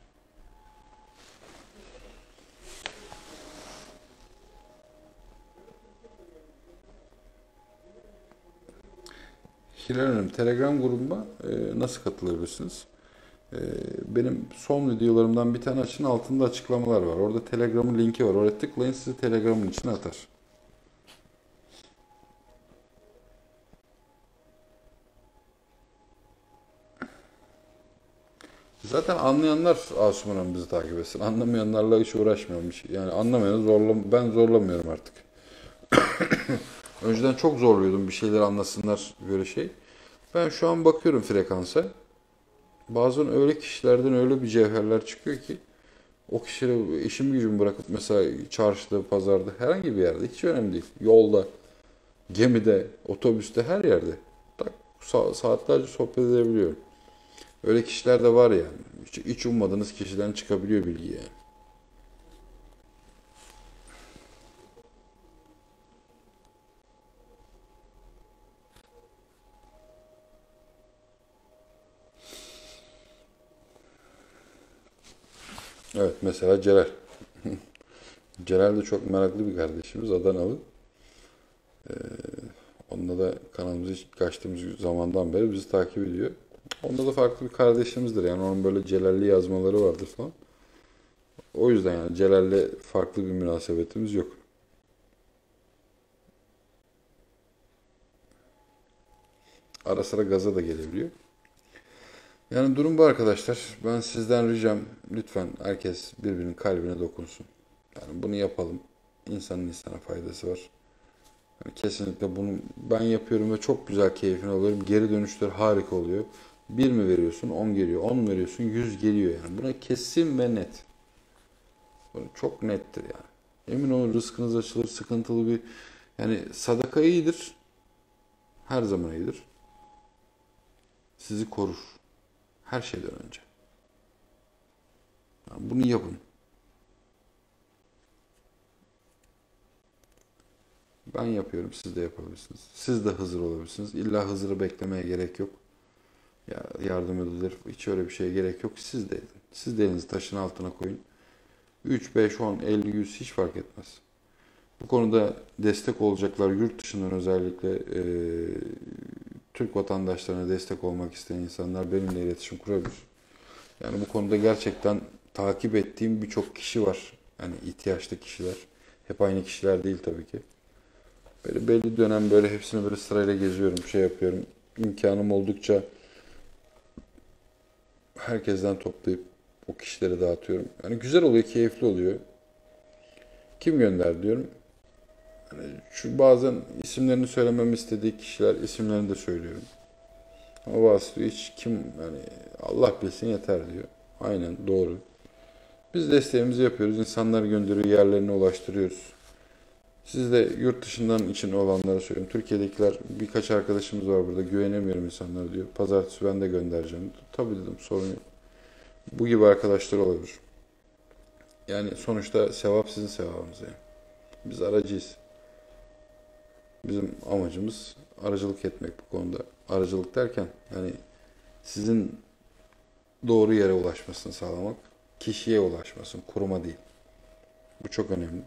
Hilal Hanım Telegram grubuma e, nasıl katılabilirsiniz? E, benim son videolarımdan bir tane açın altında açıklamalar var. Orada Telegram'ın linki var. Oraya tıklayın sizi Telegram'ın içine atar. Zaten anlayanlar Asuman Hanım bizi takip etsin. Anlamayanlarla hiç uğraşmıyorum. Hiç- Yani anlamayanı zorla, ben zorlamıyorum artık. Önceden çok zorluyordum bir şeyler anlasınlar böyle şey. Ben şu an bakıyorum frekansa. Bazen öyle kişilerden öyle bir cevherler çıkıyor ki o kişileri işimi gücümü bırakıp mesela çarşıda, pazarda herhangi bir yerde hiç önemli değil. Yolda, gemide, otobüste her yerde. Tak, sa- saatlerce sohbet edebiliyorum. Öyle kişiler de var yani. Hiç, hiç ummadığınız kişiden çıkabiliyor bilgi yani. Evet mesela Celal. Celal de çok meraklı bir kardeşimiz. Adanalı. Onunla da kanalımızı hiç kaçtığımız zamandan beri bizi takip ediyor. Onda da farklı bir kardeşimizdir. Yani onun böyle Celalli yazmaları vardır falan. O yüzden yani Celal'le farklı bir münasebetimiz yok. Ara sıra gaza da gelebiliyor. Yani durum bu arkadaşlar. Ben sizden ricam lütfen herkes birbirinin kalbine dokunsun. Yani bunu yapalım. İnsanın insana faydası var. Yani kesinlikle bunu ben yapıyorum ve çok güzel keyfini alıyorum. Geri dönüşler harika oluyor. Bir mi veriyorsun, on geliyor. On mu veriyorsun, yüz geliyor yani. Buna kesin ve net. Bu çok nettir yani. Emin olun rızkınız açılır, sıkıntılı bir yani sadaka iyidir. Her zaman iyidir. Sizi korur. Her şeyden önce. Yani bunu yapın. Ben yapıyorum, siz de yapabilirsiniz. Siz de Hızır olabilirsiniz. İlla Hızır'ı beklemeye gerek yok. Ya yardım edilir. Hiç öyle bir şeye gerek yok. Siz de edin. Siz de elinizi taşın altına koyun. üç, beş, on, elli, yüz hiç fark etmez. Bu konuda destek olacaklar yurt dışından özellikle e, Türk vatandaşlarına destek olmak isteyen insanlar benimle iletişim kurabilir. Yani bu konuda gerçekten takip ettiğim birçok kişi var. Yani ihtiyaçlı kişiler. Hep aynı kişiler değil tabii ki. Böyle belli dönem böyle hepsini böyle sırayla geziyorum, şey yapıyorum. İmkanım oldukça herkesten toplayıp o kişilere dağıtıyorum. Yani güzel oluyor, keyifli oluyor. Kim gönder diyorum. Hani şu bazen isimlerini söylememi istediği kişiler isimlerini de söylüyorum. Ama bazısı diyor hiç kim yani Allah bilsin yeter diyor. Aynen doğru. Biz desteğimizi yapıyoruz. İnsanlar gönderiyor, yerlerine ulaştırıyoruz. Siz de yurt dışından için olanlara söylüyorum. Türkiye'dekiler birkaç arkadaşımız var burada. Güvenemiyorum insanlara diyor. Pazartesi ben de göndereceğim. Tabii dedim sorun yok. Bu gibi arkadaşlar olabilir. Yani sonuçta sevap sizin sevabınız yani. Biz aracıyız. Bizim amacımız aracılık etmek bu konuda. Aracılık derken yani sizin doğru yere ulaşmasını sağlamak, kişiye ulaşmasın, kuruma değil. Bu çok önemli.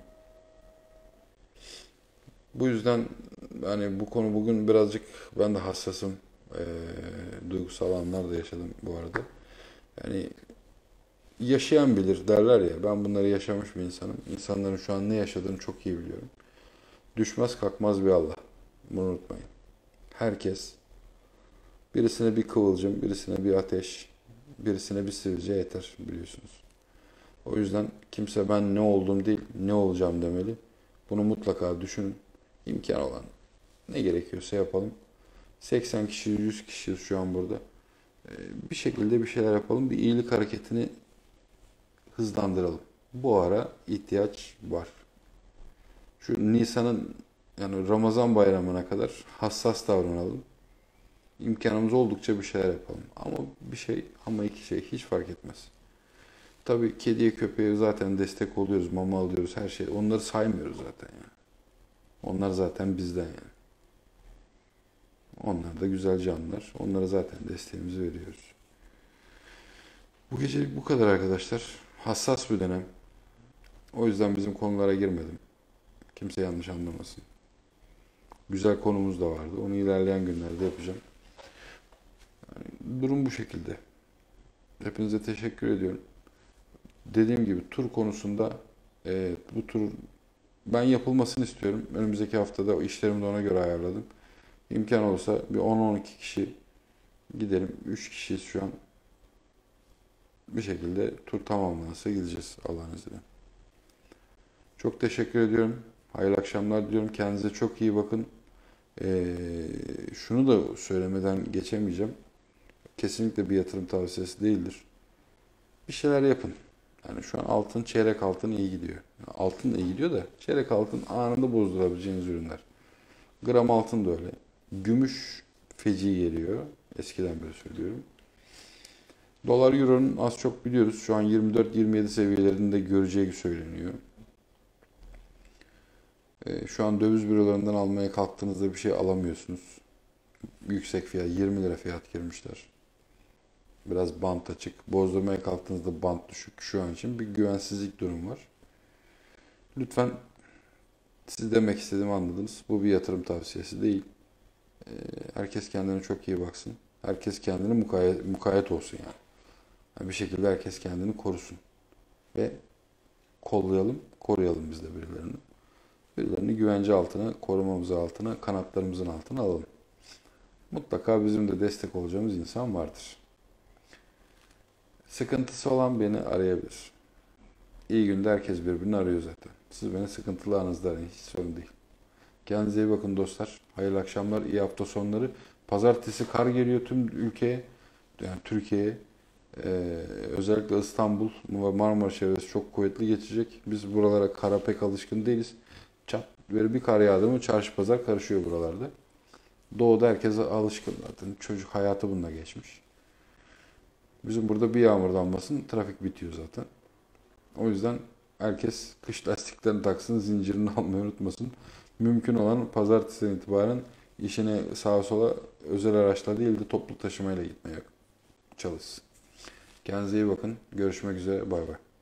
Bu yüzden hani bu konu bugün birazcık ben de hassasım. Ee, duygusal anlar da yaşadım bu arada. Yani yaşayan bilir derler ya. Ben bunları yaşamış bir insanım. İnsanların şu an ne yaşadığını çok iyi biliyorum. Düşmez kalkmaz bir Allah. Bunu unutmayın. Herkes birisine bir kıvılcım, birisine bir ateş, birisine bir sivilce yeter biliyorsunuz. O yüzden kimse ben ne oldum değil, ne olacağım demeli. Bunu mutlaka düşünün. İmkan olan ne gerekiyorsa yapalım. seksen kişi, yüz kişi şu an burada. Ee, Bir şekilde bir şeyler yapalım. Bir iyilik hareketini hızlandıralım. Bu ara ihtiyaç var. Şu Nisan'ın yani Ramazan bayramına kadar hassas davranalım. İmkanımız oldukça bir şeyler yapalım. Ama bir şey ama iki şey hiç fark etmez. Tabii kediye köpeğe zaten destek oluyoruz, mama alıyoruz, her şey. Onları saymıyoruz zaten yani. Onlar zaten bizden yani. Onlar da güzel canlılar. Onlara zaten desteğimizi veriyoruz. Bu gecelik bu kadar arkadaşlar. Hassas bir dönem. O yüzden bizim konulara girmedim. Kimse yanlış anlamasın. Güzel konumuz da vardı. Onu ilerleyen günlerde yapacağım. Durum bu şekilde. Hepinize teşekkür ediyorum. Dediğim gibi tur konusunda e, bu tur ben yapılmasını istiyorum. Önümüzdeki haftada o işlerimi de ona göre ayarladım. İmkan olsa bir on on iki kişi gidelim. üç kişiyiz şu an. Bir şekilde tur tamamlanırsa gideceğiz Allah'ın izniyle. Çok teşekkür ediyorum. Hayırlı akşamlar diliyorum. Kendinize çok iyi bakın. Ee, şunu da söylemeden geçemeyeceğim. Kesinlikle bir yatırım tavsiyesi değildir. Bir şeyler yapın. Yani şu an altın, çeyrek altın iyi gidiyor. Yani altın iyi gidiyor da çeyrek altın anında bozdurabileceğiniz ürünler. Gram altın da öyle. Gümüş feci geliyor. Eskiden beri söylüyorum. Dolar Euro'nun az çok biliyoruz. Şu an yirmi dört yirmi yedi seviyelerinde göreceği söyleniyor. Ee, şu an döviz bürolarından almaya kalktığınızda bir şey alamıyorsunuz. Yüksek fiyat, yirmi lira fiyat girmişler. Biraz bant açık. Bozdurmaya kalktığınızda bant düşük. Şu an için bir güvensizlik durum var. Lütfen siz demek istediğimi anladınız. Bu bir yatırım tavsiyesi değil. Ee, herkes kendine çok iyi baksın. Herkes kendine mukayyet, mukayyet olsun yani. Yani bir şekilde herkes kendini korusun. Ve kollayalım, koruyalım biz de birilerini. Birilerini güvence altına, korumamız altına, kanatlarımızın altına alalım. Mutlaka bizim de destek olacağımız insan vardır. Sıkıntısı olan beni arayabilir. İyi günde herkes birbirini arıyor zaten. Siz beni sıkıntılı anınızda arayın. Hiç sorun değil. Kendinize iyi bakın dostlar. Hayırlı akşamlar, iyi hafta sonları. Pazartesi kar geliyor tüm ülkeye. Yani Türkiye'ye. Ee, özellikle İstanbul ve Marmara çevresi çok kuvvetli geçecek. Biz buralara kara pek alışkın değiliz. Çat böyle bir kar yağdı mı çarşı pazar karışıyor buralarda. Doğuda herkese alışkın zaten. Çocuk hayatı bununla geçmiş. Bizim burada bir yağmur damlasın trafik bitiyor zaten. O yüzden herkes kış lastiklerini taksın, zincirini almayı unutmasın. Mümkün olan pazartesiden itibaren işine sağa sola özel araçla değil de toplu taşımayla gitmeye çalışsın. Kendinize iyi bakın. Görüşmek üzere. Bay bay.